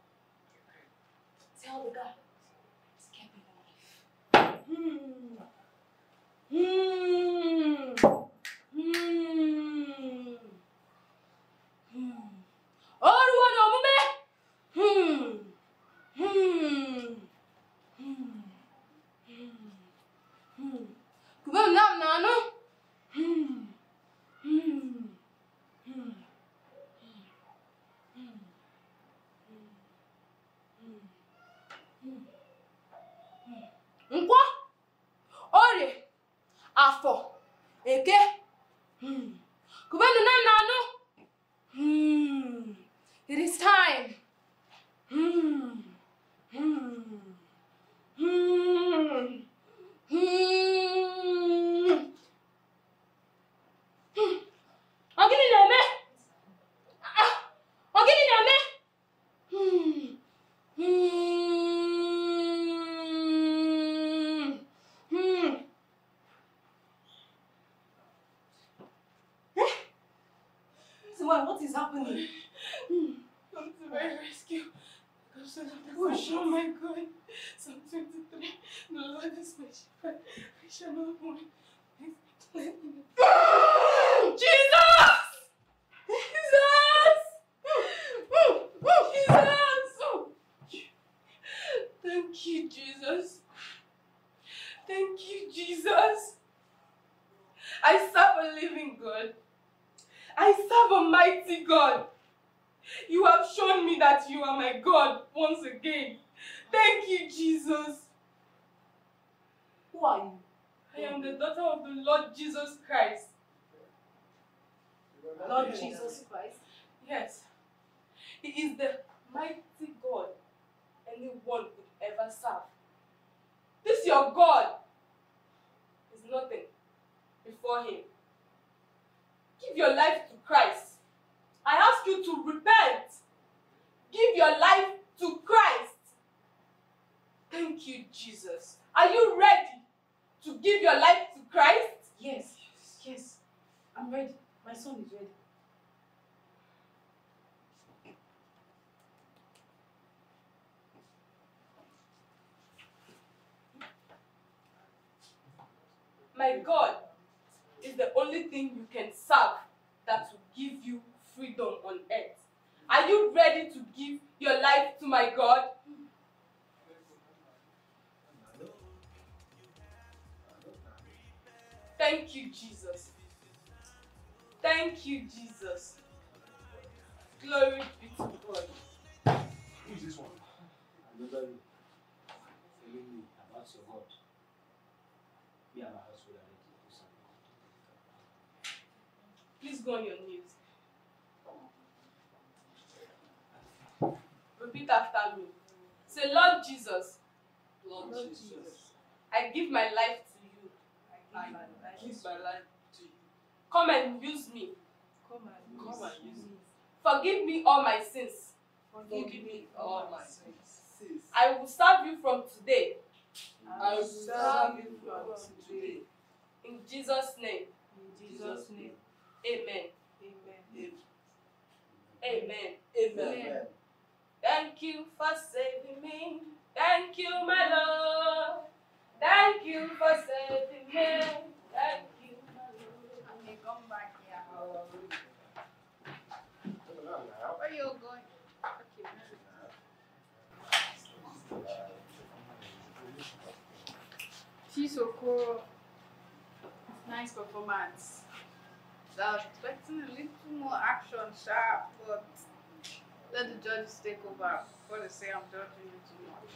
tell the guy to get me the knife. Hmm. Hmm. Hmm. Hmm. Oh, no, mume. Hmm. Hmm. Hmm. Hmm. Come on, now, Nano. Hmm. Hmm. Hmm. Nkwa, Orie, Afọ, Eke, hmm. Kubenu nam nanu. Hmm. It is time. Hmm. Hmm. Hmm. Hmm. Hmm. Ogini na-eme? Ah, ogini na-eme? Hmm. Hmm. Hmm. Eh? Simon, what is happening? Hmm. Come to my rescue. Push. Oh my God. Psalm twenty-three. The Lord is my shepherd. I shall not want. Jesus! Jesus! Jesus! Thank you, Jesus. Thank you, Jesus. I serve a living God. I serve a mighty God. You have shown me that you are my God once again. Thank you, Jesus. Who are you? I am the daughter of the Lord Jesus Christ. Lord Jesus Christ? Yes. He is the mighty God anyone could ever serve. This your God is nothing before him. Give your life to Christ. I ask you to repent. Give your life to Christ. Thank you, Jesus. Are you ready to give your life to Christ? Yes, yes. I'm ready. My son is ready. My God is the only thing you can serve that will give you freedom on earth. Are you ready to give your life to my God? Thank you, Jesus. Thank you, Jesus. Glory be to God. Who is this one? Another you. Telling me about your God. Me and my household are ready to do something. Please go on your knees. Repeat after me. Say, Lord Jesus, Lord Jesus, I give my life to you. I give my life to you. Come and use me. Come and come and use me. Forgive me all my sins. Forgive me all my sins. I will serve you from today. I will serve you from today. In Jesus' name. In Jesus' name. Amen. Amen. Amen. Amen. Thank you for saving me. Thank you, my Lord. Thank you for saving me. Thank you, my Lord. Okay, come back here. Where you going? Okay. Chisokoro. Nice performance. So I was expecting a little more action, sharp, but let the judges take over before they say I'm judging you too much.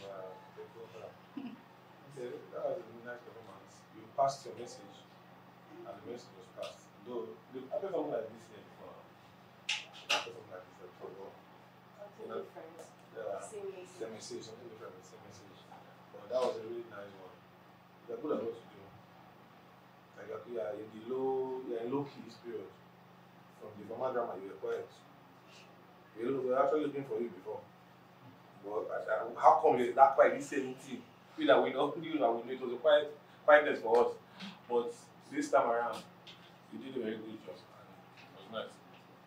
Okay, that was a nice performance. You passed your message, and the message was passed. Though, look, I played something like this here before. I played something like this here before. Something different. Yeah, Same message. same message, something different, but same message. But that was a really nice one. You're good at what you do. Like you're, you're in the low, you're in low key period. From the former drama, you were quiet. We were actually looking for you before. But uh, how come you're that quiet? This same thing. We that we don't knew that we knew it was a quiet quietness for us. But this time around, you did a very good job, and it was nice.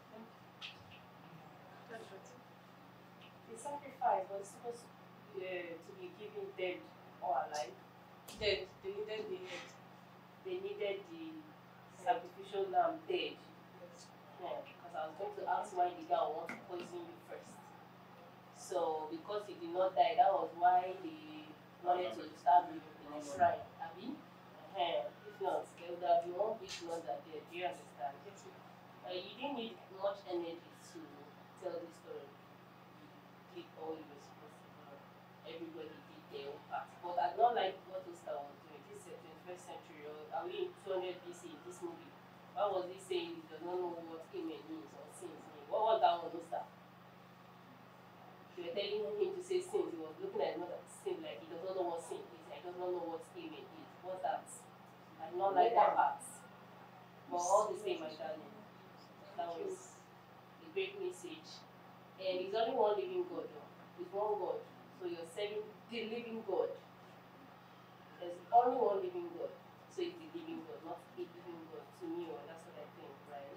The sacrifice was supposed to, uh, to be given dead or alive. Dead. They needed the head. They needed the sacrificial lamb dead. Yeah, because I was going to ask why the guy wanted to poison you first. So because he did not die, that was why they wanted to stab you in a shrine. Abi? Uh-huh. If not, there would have been one big blood that dead. Do you understand? Uh, you didn't need much energy to tell this story. You did all you were supposed to do. Everybody did their own part. But I don't like what Oscar was doing. This is the twenty-first century. Or are we in two hundred B C in this movie? Why was he saying he does not know what amen means or sins mean? What was that one, Oscar? You were telling him to say sins. He was looking at another sin like he does not know what sin is. He does not know what amen is. What's that? I do not like that part. But all the same, my darling, that was a great message. And there's only one living God, though. There's one God. So you're serving the living God. There's only one living God. So it's the living God, not a living God. To me, or that's what I think, right?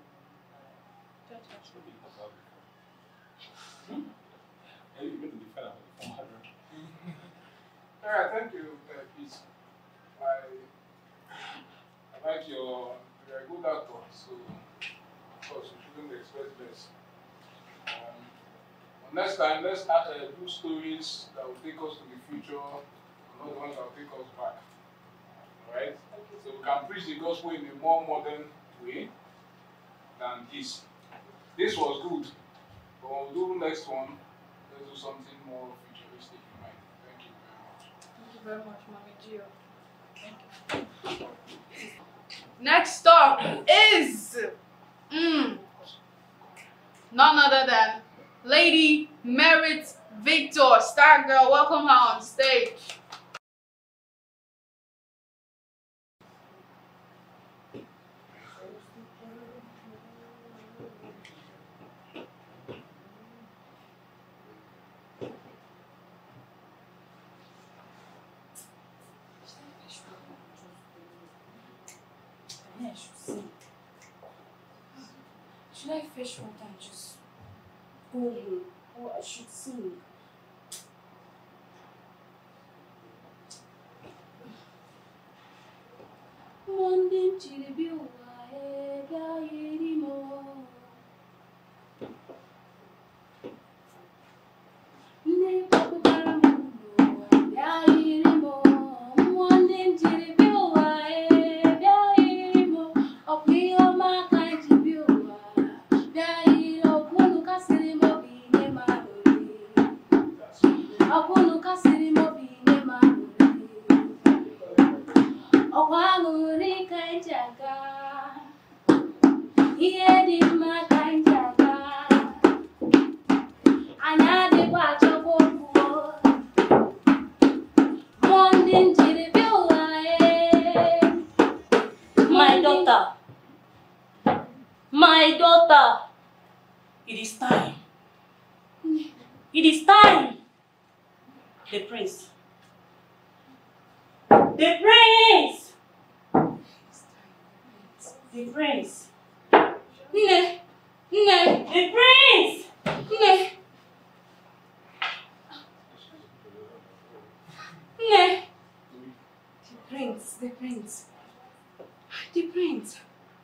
Hey, you made the defend about the former drama. Alright, thank you, uh, Pete. I, I like your, you're a good actor, so of course you shouldn't expect less. Um, but next time, let's uh, do stories that will take us to the future, not the ones that will take us back. Alright? So we can preach the gospel in a more modern way than this. This was good, but when we do next one, let's do something more futuristic in mind. Thank you very much. Thank you very much, Mami Gio. Thank you. Next up is mm, none other than Lady Merit Victor. Star girl, welcome her on stage. I should sing. Should I fetch water and just go in? Or I should sing? Monday to the view, I anymore. Up me on my kind to view. my daughter. It is time. It is time. The prince. The prince. The prince. Ne. Ne. The prince. Ne. Ne. The prince. The prince. The prince.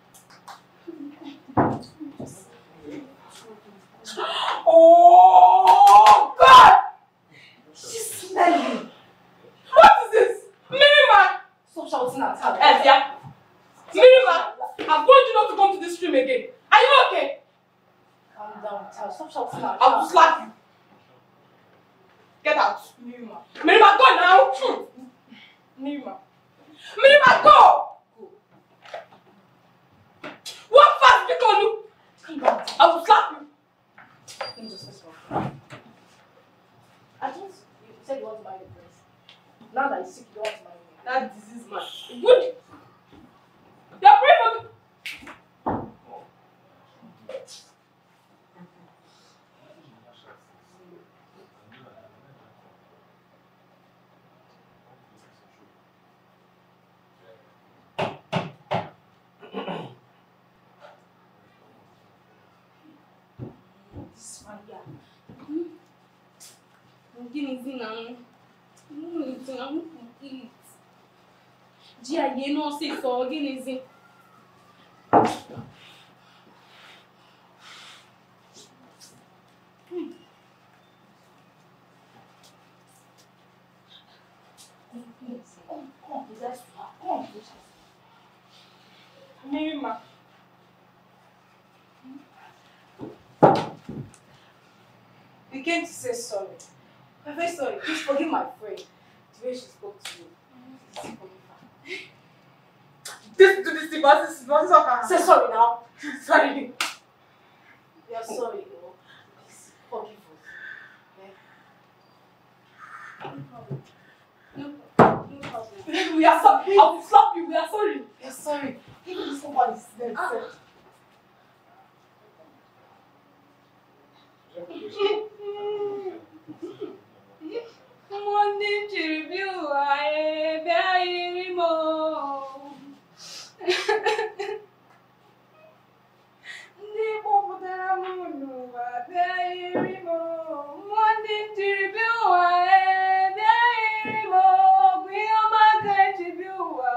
Oh God! She's smelling. What is this? Mirima! Stop shouting at her. Ezia! Mirima! I've told you not to come to this stream again. Are you okay? Calm down, child. Stop shouting at her. I will slap you. Get out. Mirima. Mirima, go now! Mirima. Mirima, go! What fast you gonna do? Calm down. I will slap you. Let me just say something. I thought you said you want to marry the prince. Now that he's sick, you don't want to marry him. That disease man. Good. You're praying for me. This one here. Hmm? Give me this now. No, it's not complete. Gia, you know, say so. Give me this. Mirima. We came to say sorry. I'm very sorry. Please forgive my friend. The way she spoke to you. Please forgive her. This to this thing, but this is not soccer. Say sorry now. Sorry. We are sorry, you know. Please forgive us. Okay? No problem. No problem. No problem. We are sorry. I will slap you. We are sorry. We are sorry. Even if someone is there. Ah. One tribute, I very more. The bomb that I'm on, very more. One tribute, I very more. We are my guy tribute.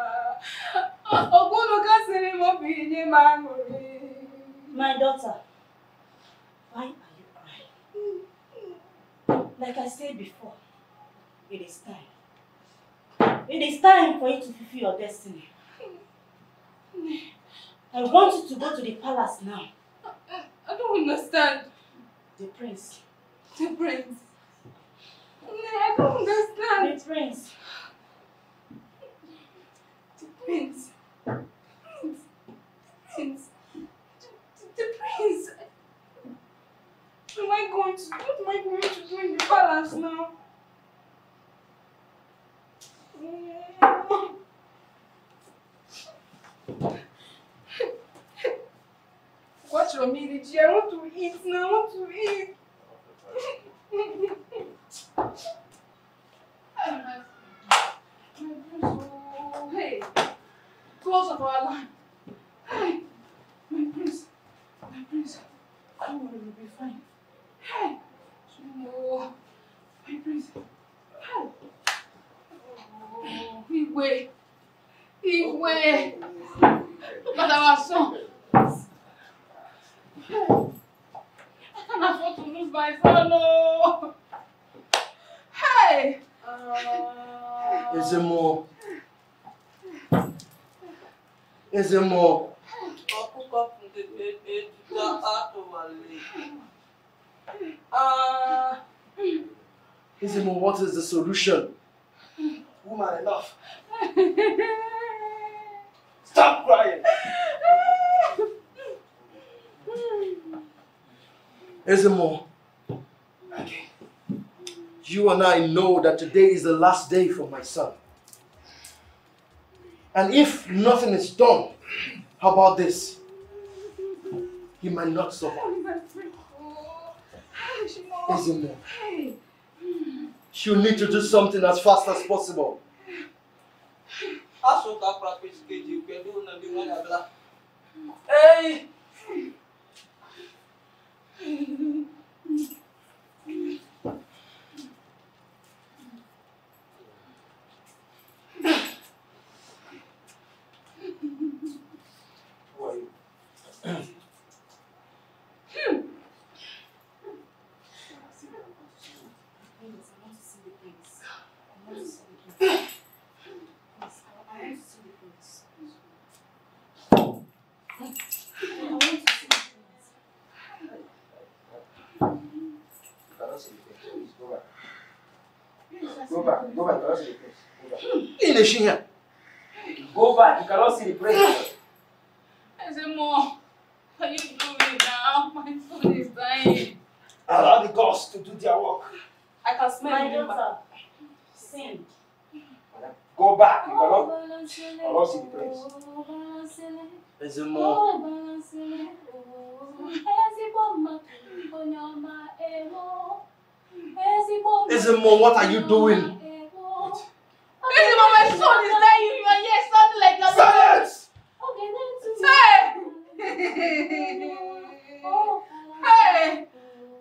Oh, good, look at him up in your memory. My daughter, why are you crying? Like I said before, it is time. It is time for you to fulfill your destiny. I want you to go to the palace now. I, I don't understand. The prince. The prince. I don't understand. The prince. The prince. Prince. Prince. The, the prince. What am I going to what am I going to do in the palace now? Watch your meal, G. I want to eat now. I want to eat. Oh, hey, close up our line. Hey, my prince, my prince. Don't worry, you'll be fine. Hey, oh, my prince. Hey. Oh, Igwe, Igwe. Look at our son. Hey. I can't afford to lose my son, no. Hey. Uh, Is there more? Is there more? Uh, Is there more? What is the solution? Woman, enough. Stop crying. Is there more? Okay. You and I know that today is the last day for my son. And if nothing is done, how about this? he might not suffer. Oh, hey, Shimo. Ezemo, Hey. you need to do something as fast as possible. Hey! Go back, go back, you cannot see the place. Go back. In the shin. Go back, you cannot see the place. Ezemo, what are you doing now? My phone is dying. Allow the gods to do their work. I can smell My you. daughter, sing. Go back, you cannot, cannot see the place. Ezemo, Ezemo, what are you doing? Ezemo, my son is dying. You are here sounding like a Silence! Hey! Hey!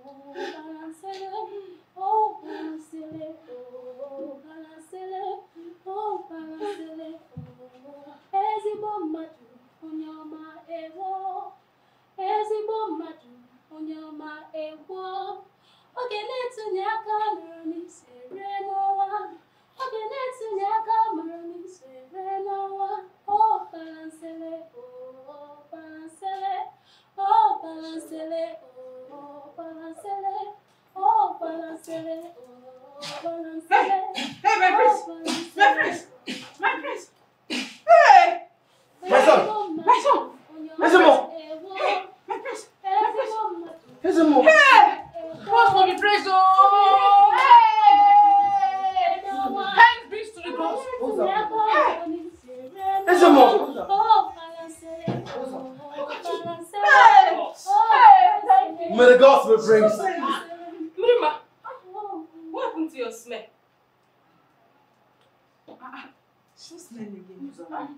Hey! Hey, my prince! My prince! My prince! Hey! My son! My son! Ezemo! Hey! My prince! Ezemo! Hey! What's for the praise? Oh! Hey! Thanks be to the gods! Ezemo! Hey! Hey! Thank you! May the gods be praised. Mrima, what happened to your smell? She's smelling again.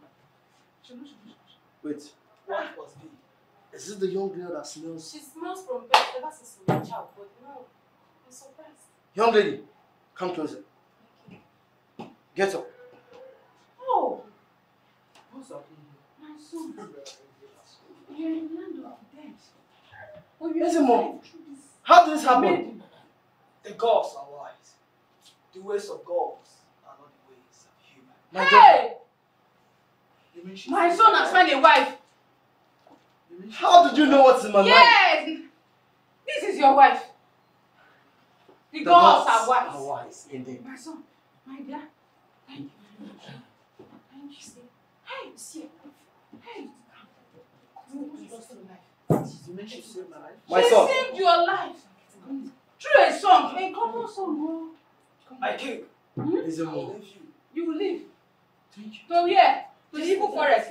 Wait, what was it? Is this the young girl that smells? She smells from birth ever since we were a child, but no, I'm surprised. Young lady, come closer. Get up. Oh, What's happening? My son! You're in the land of the dead. Oh, you Ezemo, how did this happen? The gods are wise. The ways of gods are not the ways of human. My daughter, Hey! You mean she's My son has found a wife. You mean she's how did you know what's in my mind? Yes! This is your wife. The, The gods gods are wise. are wise, indeed. My son, my dear, thank you very much. Thank you. Hey, see, hey, you lost your life. You mean she saved my life? My she son. saved your life through a song, a common song. My king. Ezemo, You will live. Thank you. So yeah, to the evil forest.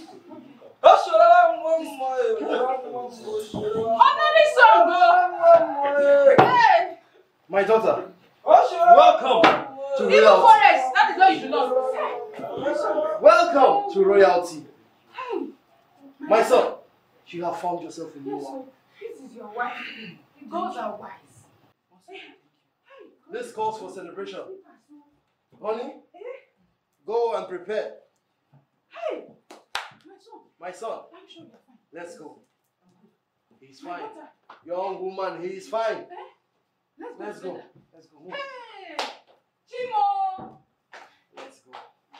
Another song, go. Hey, my daughter, welcome to evil royalty. forest. That is what you belong. Welcome to royalty. Hey, My son, you have found yourself a new yes, one. so this is your wife. The gods are wise. This calls for celebration. Honey, go and prepare. Hey, my son, My son, I'm sure you're fine. let's go. He's My fine. daughter, Young woman, he is fine. let's go. Let's go. together. Let's go. Move. Hey, Chimo. Let's go.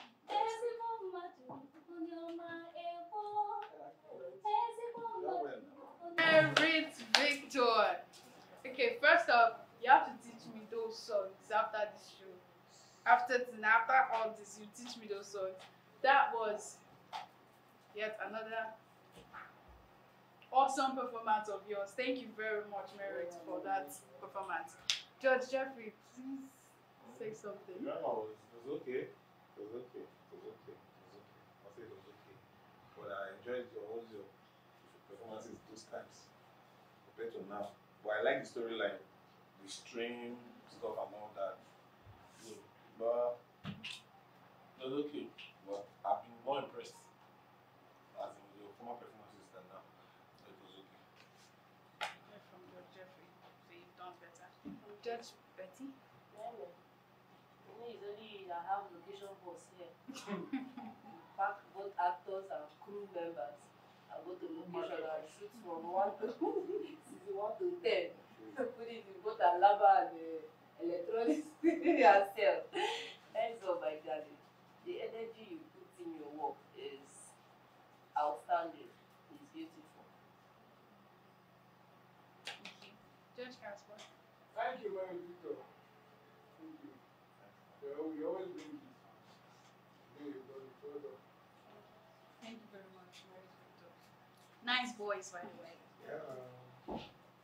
Merit Victor. Okay, first up, you have to teach me those songs after this show. After after all this, you teach me those songs. That was yet another awesome performance of yours. Thank you very much, Merit, for that performance. Judge Jeffrey, please say something. No, no, it was okay. It was okay. It was okay. It was okay. I said it was okay. But I enjoyed your whole your performances those times compared to now. But I like the storyline, the stream stuff and all that. So, but no, it's okay. But I've been more impressed as in your former performances than now. So it was okay. Hear from Judge Jeffrey, so you've done better. Judge Betty? Yeah, man. You know, it's only I have location boss here. Pack both actors and crew members. I go to location and shoot from one to season one to ten. Put it in both Alaba and uh, electronics and sell. Thanks all my darling. The energy you put in your work is outstanding. It's beautiful. Thank you. Judge Casper? Thank you, my Victor. Thank you. Yeah, we always bring it. Yeah, you got it further. Thank you very much. Very good. Nice voice, by the way. Yeah.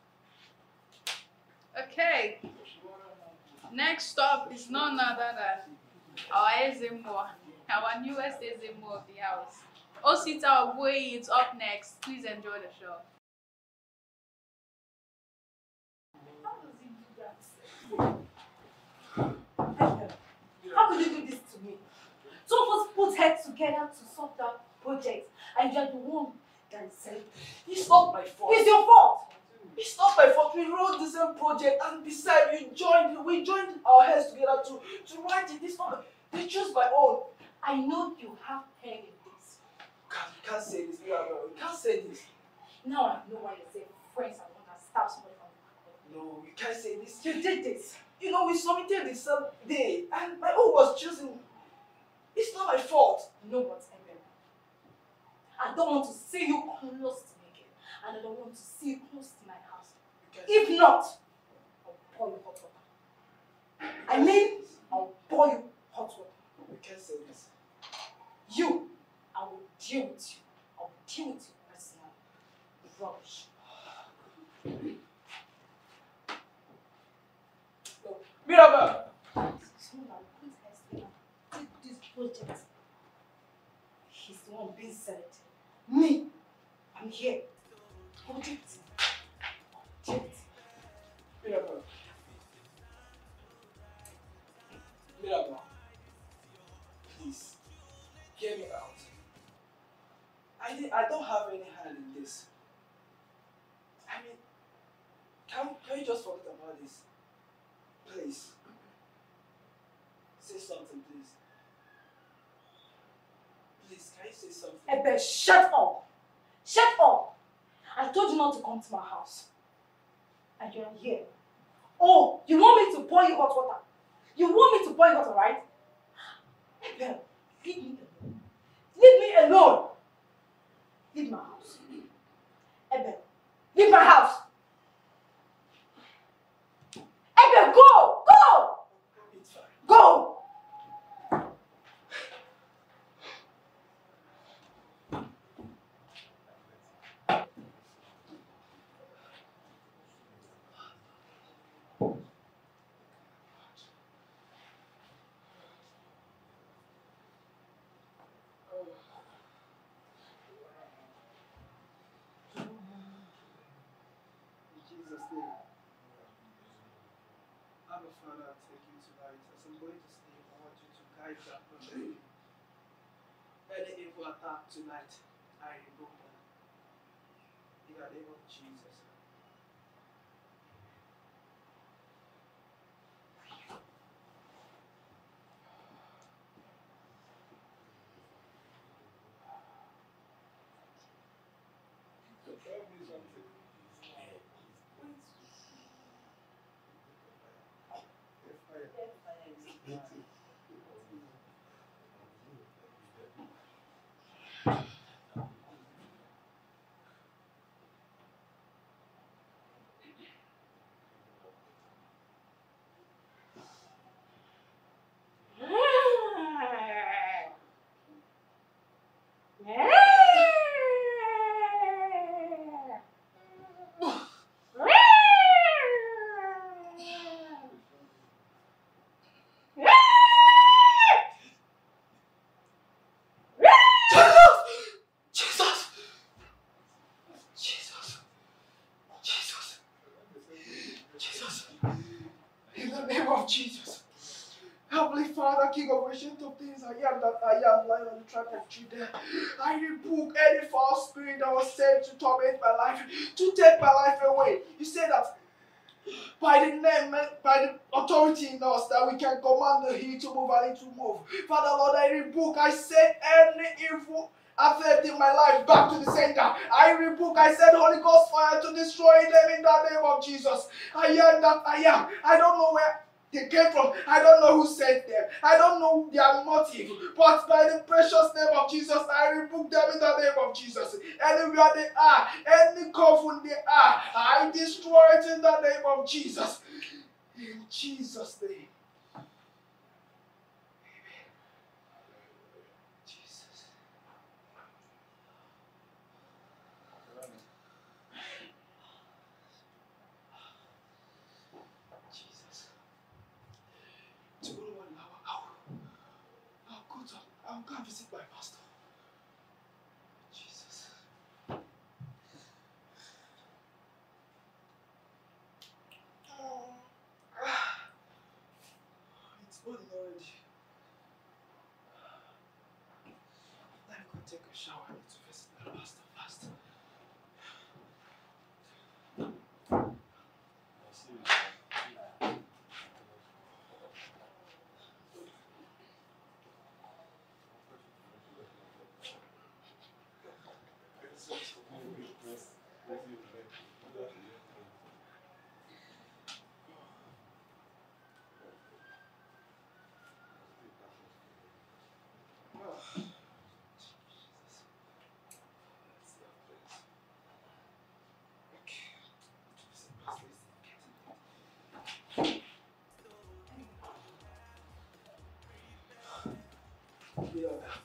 Okay. Next up is none other than our Ezemo, our newest Ezemo of the house. Osita Oboye is up next. Please enjoy the show. How does he do that? How could you do this to me? Two of us put heads together to solve that project, and you're the one that is selling. It's not my fault. It's your fault. It's not my fault. We wrote the same project, and besides, we joined. We joined our heads together to to write it. This one, they choose my own. I know you have hand in this. You can't, you can't say this. You can't say this. Now I know why you say friends are going to stab somebody from the back. No, you can't say this. You did this. You know, we submitted the same day, and my own was choosing. It's not my fault. You know what, Emily? I don't want to see you close to me again, and I don't want to see you close to my house. If not, I'll pour you hot water. I mean, I'll pour you hot water. You can't say this. You, I will deal with you. I will deal with you personally. Rubbish. No. Mirabel! So now, please explain. Take this project. He's the one being selected. Me, I'm here. Project. Project. Mirabel. Mirabel. Please, hear me out. I, did, I don't have any hand in this. I mean, can, can you just forget about this? Please. Say something, please. Please, can you say something? Ebe, shut up! Shut up! I told you not to come to my house. And you're here. Oh, you want me to pour you hot water? You want me to pour you hot water, right? Ebe, leave me alone. Leave me alone! Leave my house. Ebe, leave my house! Ebe, go! Go! It's fine. Go! In Jesus' name. Abba Father, I take you tonight. As I'm going to sleep, I want you to guide that person. Any evil attack tonight, I rebuke them. In the name of Jesus. name of Jesus. Heavenly Father, King of ancient of things, I am that I am, Lion of the tribe of Judah. I rebuke any false spirit that was sent to torment my life, to take my life away. You say that by the name, by the authority in us, that we can command the hill to move and it to move. Father Lord, I rebuke, I send any evil affecting my life back to the center. I rebuke, I send Holy Ghost fire to destroy them in the name of Jesus. I am that I am. I don't know where they came from. I don't know who sent them. I don't know their motive. But by the precious name of Jesus, I rebuke them in the name of Jesus. Anywhere they are, any coven they are, I destroy it in the name of Jesus. In Jesus' name. I'm going to visit my pastor. Jesus. Oh. It's morning already. Let me go take a shower. I need to visit my pastor first. Yeah.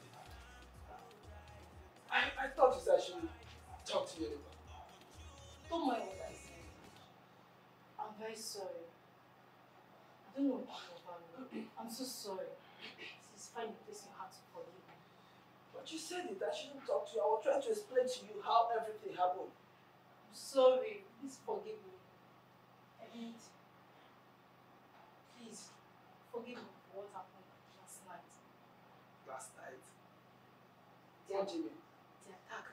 I, I thought you said I should talk to you anymore. Don't mind what I said. I'm very sorry. I don't know what came over me. I'm so sorry. It's fine in case you had to forgive me. But you said it. I shouldn't talk to you. I was trying to explain to you how everything happened. I'm sorry. Please forgive me. And please forgive me for what happened last night. Last night? What do you mean? The attack.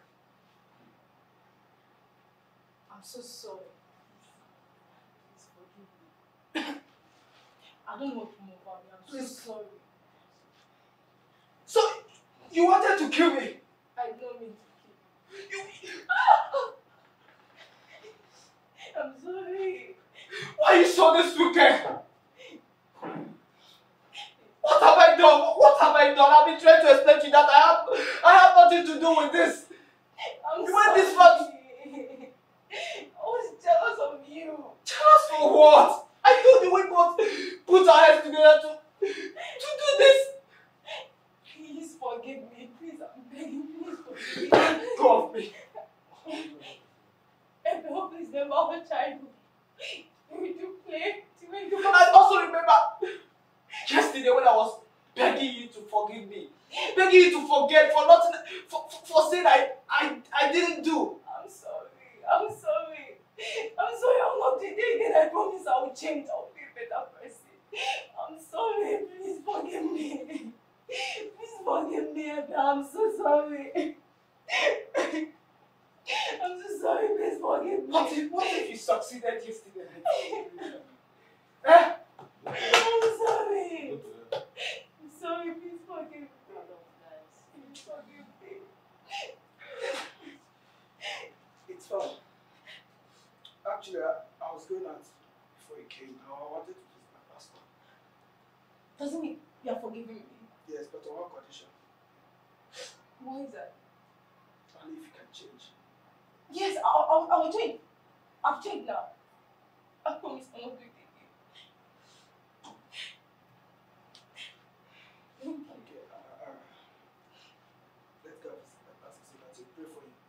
I'm so sorry. Please forgive me. I don't know what to move on. I'm so Please. sorry. So, you wanted to kill me? I don't mean to kill You. I'm sorry. Why are you so this wicked? What have I done? What have I done? I've been trying to explain to you that I have, I have nothing to do with this. I'm You went sorry. this far. I was jealous of you. Jealous for what? I told you we both put our heads together to, to do this. Please forgive me. Please, I'm begging. Please forgive me. Go off me. Everyone, please remember our childhood. We do play. We do I also remember yesterday when I was begging you to forgive me, begging you to forget for nothing, for, for, for saying I, I, I didn't do. I'm sorry. I'm sorry. I'm sorry. I'll not do it again. I promise I will change. I'll be a better person. I'm sorry. Please forgive me. Please forgive me. I'm so sorry. I'm so sorry. Please forgive me. What if, what if you succeeded yesterday? Eh? I'm sorry. I'm sorry. Please forgive me. Please forgive me. It's fine. Actually, I, I was going out before you came. I wanted to visit my pastor. Doesn't mean you're forgiving me. Yes, but on one condition. What is that? Only if you can change. Yes, I'll, I'll, I will change. I've changed now. I promise I won't do it again. Okay, uh, uh, let's go visit my pastor so that he pray for you.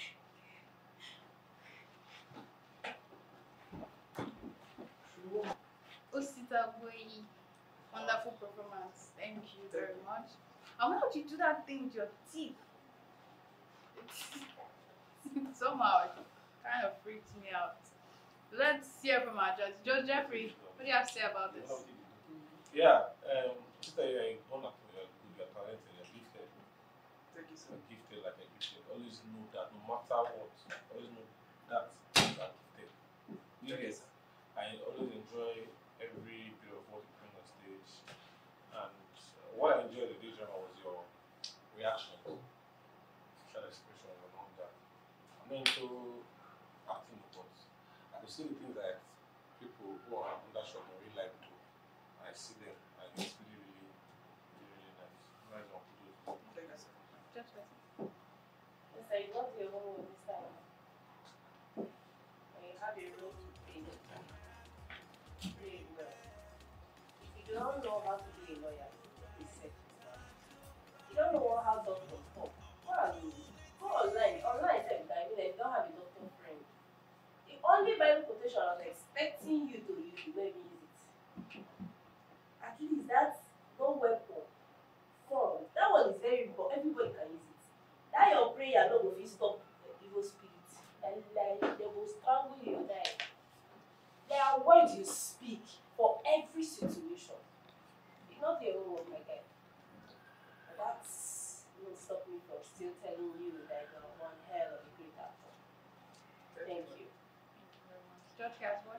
Osita Boy, wonderful performance. Thank you very much. And why would you do that thing with your teeth? It's, somehow it kind of freaked me out. Let's hear from our judge. Judge Jeffrey, what do you have to say about this? Yeah, um, just that you're honor for your good, you're talented, you're gifted. Thank you, sir. You're gifted like a gifted. Always know that no matter what, always know that you are gifted. You get, I always enjoy every bit of what you bring on stage. And uh, what I enjoyed the day drama was your reaction, facial expression, and all that. I'm not into acting, but I could see the things that people who are under shock in real life do. I see them, and it's really, really, really, really nice. Nice one to do. Thank you, sir. Judge Bessie. Yes, I got your homework this time. And you have a role to play. Play it well. If you don't know how to be a lawyer, it's safe. You don't know how doctors talk. What are you? Go online. Online is every time. You don't have a doctor friend. The only Bible quotation I was expecting you to use, you let me use it. At least that's no weapon. Form. That one is very important. Everybody can use it. That your prayer no go fit stop the evil spirit. And like they will strangle you die. There are words you speak for every situation. It's not your own word, my guy. But that's won't stop me from still telling you that you're one hell of a great actor. Thank you. Judge Caswell.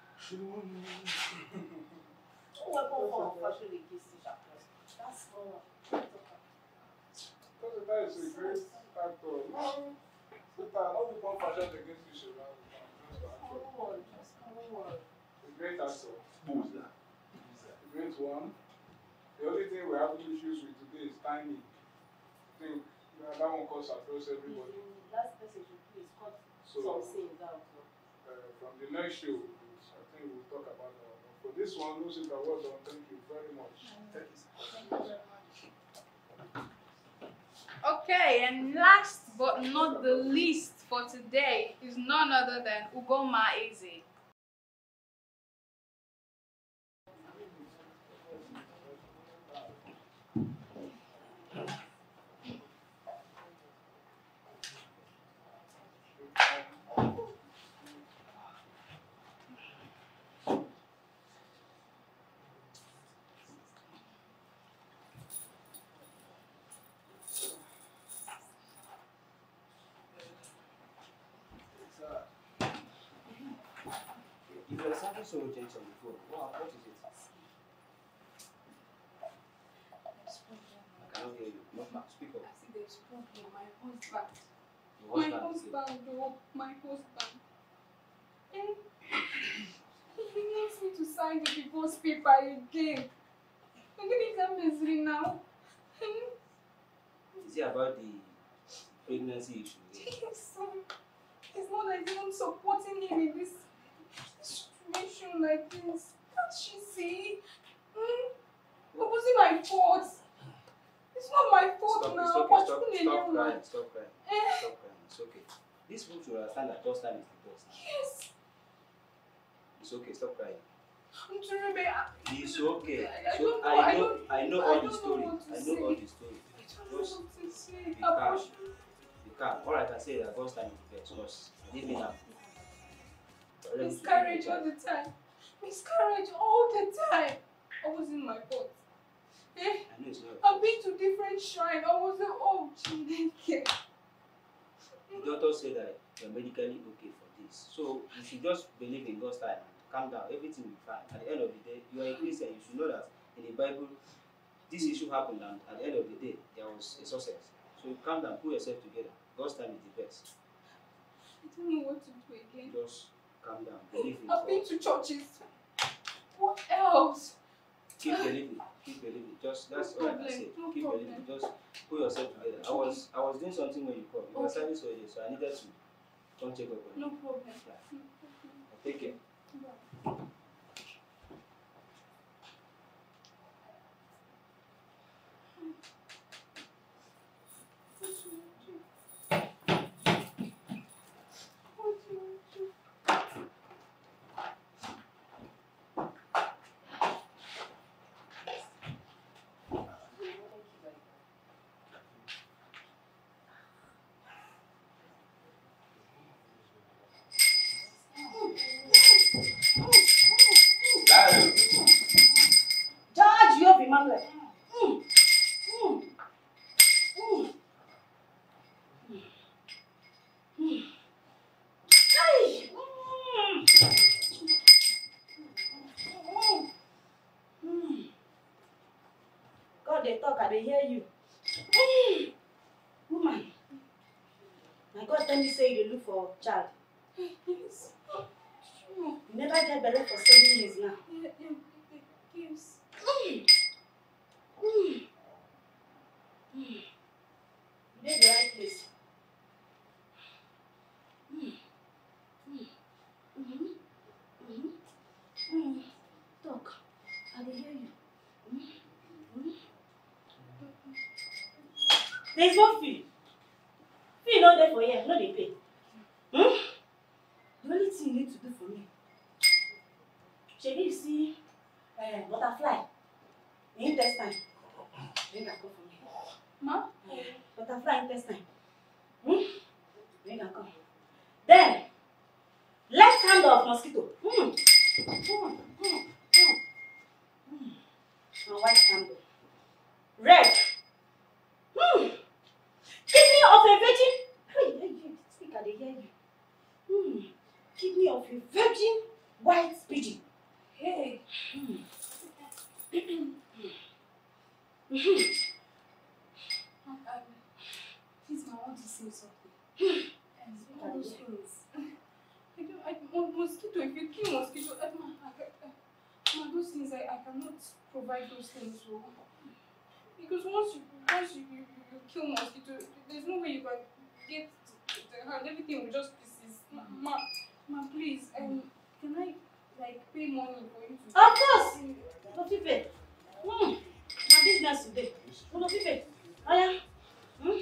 No weapon form fashion against the sharpness. That's all. Because that is a great actor. No, Satan, not the one fashion against you, Shiva. Come on, just come on. A great actor. Who's that? A great one. The only thing we're having issues with today is timing. I think yeah, that one cuts across everybody. Mm, last message you please cut So, some scenes out. No? Uh, from the next show, I think we'll talk about that. But for this one, no Satan, well done. Thank you very much. Thank you, sir. Thank you very much. Okay, and last but not the least for today is none other than Ugoma Eze. You were sounding so gentle on the phone. What, what is it? I cannot hear you. Not back. Speak up. I see there's problem. My husband. Your My husband is here. husband, oh, my husband. And he needs me to sign the divorce paper again. I'm getting that misery now. Is it about the pregnancy issue? Yes, um, it's not like I'm supporting him in this situation like this. Can't she see? Hmm? It wasn't my fault. It's not my fault Stop, now. it's okay. But Stop, you stop know, crying. Stop crying. Eh. Stop crying. It's okay. This fool should understand that just time is the best. Yes. It's okay. Stop crying. I'm trying to be. It's okay. I, I So don't know. I I know. don't, I know I all don't the story. know what to I know say. all the story. I don't know Just what to say. be calm. Abortion. Be calm. All I can say is that God's time is the best. Because I didn't mean that. Miscarriage all the time. Miscarriage all the time. I wasn't my fault. Eh? I know it's not. I've been to different shrines. I wasn't oh Chineke. The doctor said that you're medically okay for this. So you should just believe in God's time. Calm down. Everything will be fine. At the end of the day, you are a Christian. You should know that in the Bible, this issue happened, and at the end of the day, there was a success. So calm down. Pull yourself together. God's time is the best. I don't know what to do again. Just calm down. Believe in I've God. been to churches. What else? Keep believing. Keep believing. Just that's No all I can problem, say. no Keep problem. believing. Just pull yourself together. I was I was doing something when you called. You were Okay. silent so early, so I needed to come check up on you. No problem. Yeah. No problem. Take care. Bye. What do you do? Thank you very much. Emmanuel. Mm. Mm. Mm. Mm. Ay. Mm. Mm. God, they talk, I they hear you. Mm. Woman, my God, tell me say you dey look for child. Yes. You never get belle for seven years now. Yeah, yeah, yes. Mm. Mm. Mm. You dey the right place. Mm. Mm. Mm-hmm. Mm-hmm. Mm. Talk. I dey hear you. Mm. Mm. There is no fee. Fee no dey for here, no dey pay. Hmm? The only thing you need to do for me, shebi you see uh, butterfly, the intestine, bring am come for me. Ma? Uh, butterfly intestine. Hmm? Bring am come. Then, left hand of mosquito. Hmm. Hmm. Hmm. Hmm. Hmm. And white candle. Red. Hmm. Kidney of a virgin. Hey, hey, hey, speak, I dey hear you. Hmm. Kidney of a virgin white pigeon. Hey. Hmm. Um, um, please, ma, I want to say something. And all those things. I don't, I, mo- mosquito, if you kill mosquito, uh, ma, I, I, ma, those things, I, I cannot provide those things. So, because once you, once you, you, you, you kill mosquito, there's no way you can get the, the hand, everything will just pieces. Ma, ma, ma, please, um, can I, like, pay money for you to... Of course! No fit pay. Hmm. My business today. No fit pay. Oya. Hmm.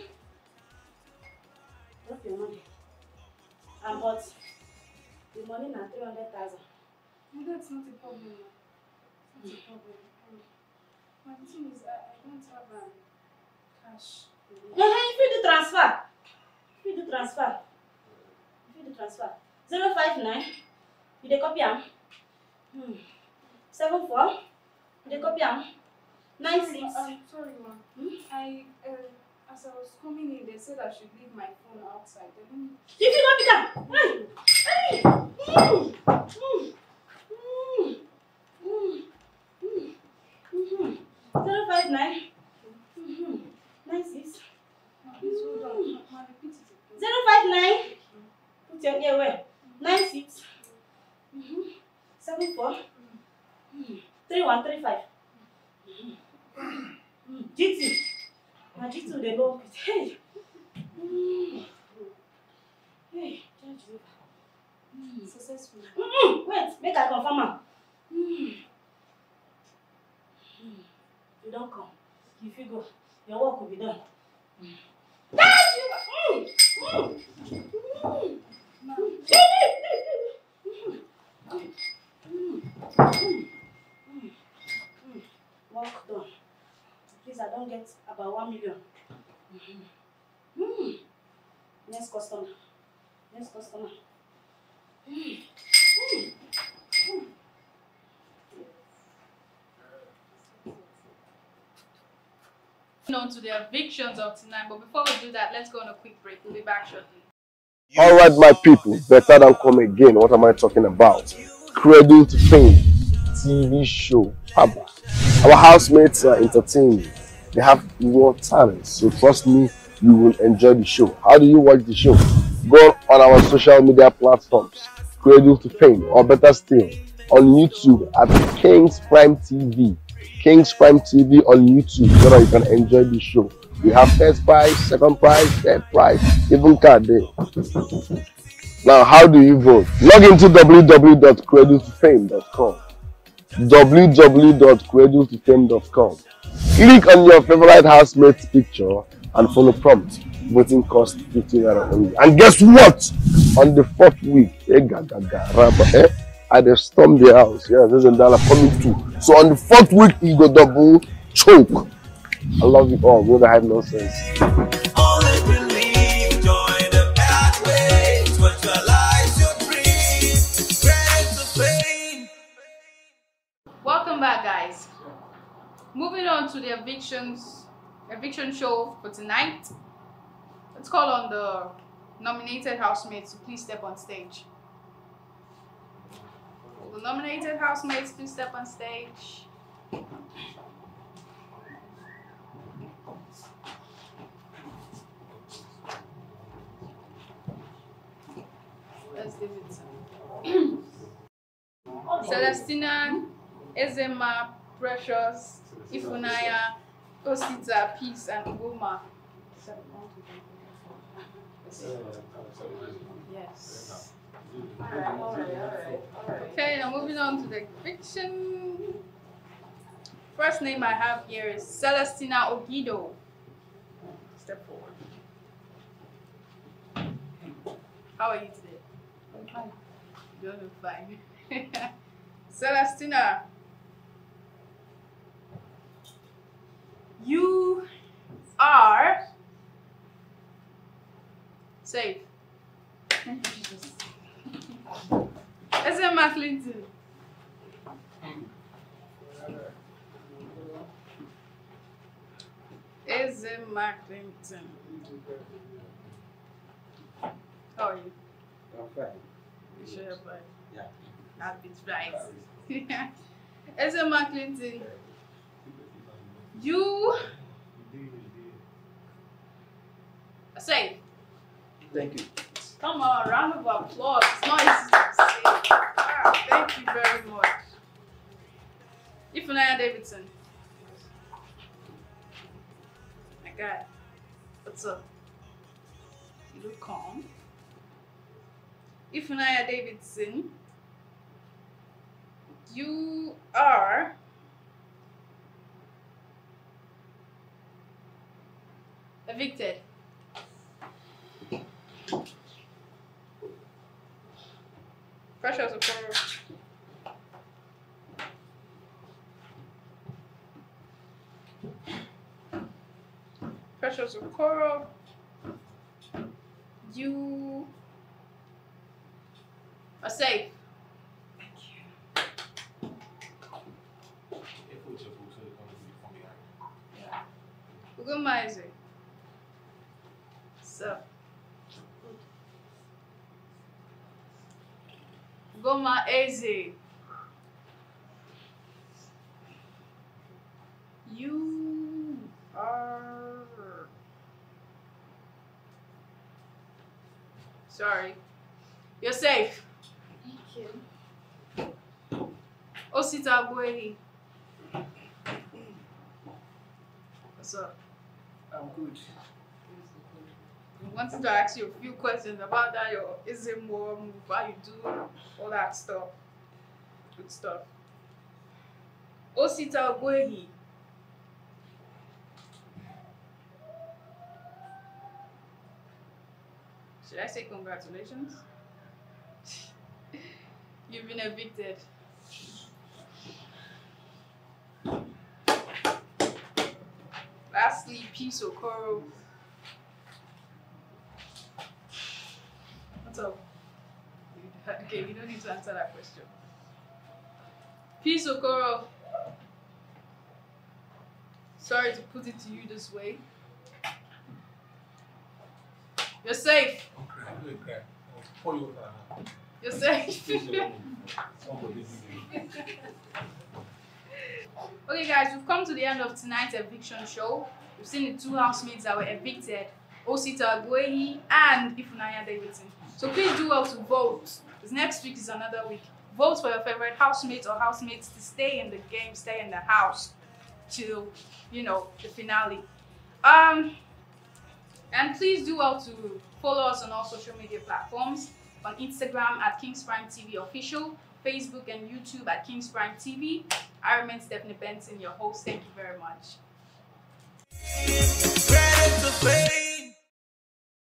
Drop your money. And but the money na three hundred thousand. No, that's not a problem. Ma. That's not a problem. Um, my thing is, I, I don't have um, cash. Uh-huh, if you do transfer. If you do transfer. If you do transfer. Zero five nine. You dey copy am. Hmm. Seven four. You dey copy am. Nine Sorry, six. ma, um, sorry, ma. Hmm? I, uh, as I was coming in, they said I should leave my phone outside. They didn't... You fit copy am. Hey. Hey. Mm. Mm. Mm. Mm. Mm. Mm-hmm. Zero five nine. Mm-hmm. Nine six. Ma, please hold on. Ma, ma, repeat it again. Zero five nine. Put your ear where? Nine six. Mm-hmm. Seven four. Mm. Three one three five. Mm. Mm. G two. My G two they go with hey. Mm. Hey, charge over. Mm. Successful. Mm-mm. Wait, make I confirm am. Mm. Mm. You don't come. If you go, your work will be done. Mm. Charge over. Mm. Mm. Mm. Ma, Mm. Mm. Mm. Mm. Work done. Please, I don't get about one million. Mm. Mm. Next customer. Next customer. Mm. Mm. Mm. On to the evictions of tonight, but before we do that, let's go on a quick break. We'll be back shortly. All right, my people, better than come again. What am I talking about? Cradle to Fame T V show. Haba. Our housemates are entertaining. They have real talent, so trust me, you will enjoy the show. How do you watch the show? Go on our social media platforms, Cradle to Fame, or better still, on YouTube at Kings Prime T V. Kings Prime T V on YouTube, so that you can enjoy the show. We have first prize, second prize, third prize, even card day. Now, how do you vote? Log into w w w dot cradle to fame dot com. w w w dot cradle to fame dot com. Click on your favorite housemate's picture and follow prompt. Voting cost fifteen naira only. And guess what? On the fourth week, eh, gaga, gaga, eh, I just storm the house. Yeah, there's a dollar coming too. So on the fourth week, you go double choke. I love you all. We don't have nonsense. Only believe, join the pathways, virtualize your dreams, credit to fame. Welcome back, guys. Moving on to the evictions, eviction show for tonight. Let's call on the nominated housemates to please step on stage. Will the nominated housemates please step on stage? Let's give it to Celestina, Ezema, Precious, Ifunaya, Osita, Peace, and Ugoma. Yes. Alright, alright, alright, alright. Okay, now moving on to the fiction. First name I have here is Celestina Ogido. Step forward. How are you today? I'm fine. You don't look fine. Celestina, you are safe. Thank you, Jesus. Ezema Clinton. Ezema Clinton. How are you? I'm fine. You sure you're fine? Yeah. That beats right. Ezema Clinton. You are safe. Thank you. Come on, round of applause. It's not easy to say. Ah, thank you very much. Ifunaya Davidson. My God. What's up? You look calm. Ifunaya Davidson. You are evicted. Precious Okoro. Precious Okoro. You are safe. Thank you. Yeah. Ugoma Eze. So. Ugoma Eze. You are. Sorry. You're safe. Thank you. Osita Agwehi. What's up? I'm good. I wanted to ask you a few questions about that, your Izimbo move, how you do all that stuff. Good stuff. Osita Agwehi. Should I say congratulations? You've been evicted. Lastly, Peace Okoro. What's up? Okay, you don't need to answer that question. Peace Okoro. Sorry to put it to you this way. You're safe. You're safe. Okay guys, we've come to the end of tonight's eviction show. We've seen the two housemates that were evicted, Osita Agwehi and Ifunaya Davidson. So please do well to vote, because next week is another week. Vote for your favorite housemates or housemates to stay in the game, stay in the house till, you know, the finale. Um, and please do well to follow us on all social media platforms. On Instagram at Kings Prime T V Official, Facebook and YouTube at Kings Prime T V. I remain Stephanie Benson, your host. Thank you very much. Ready to play.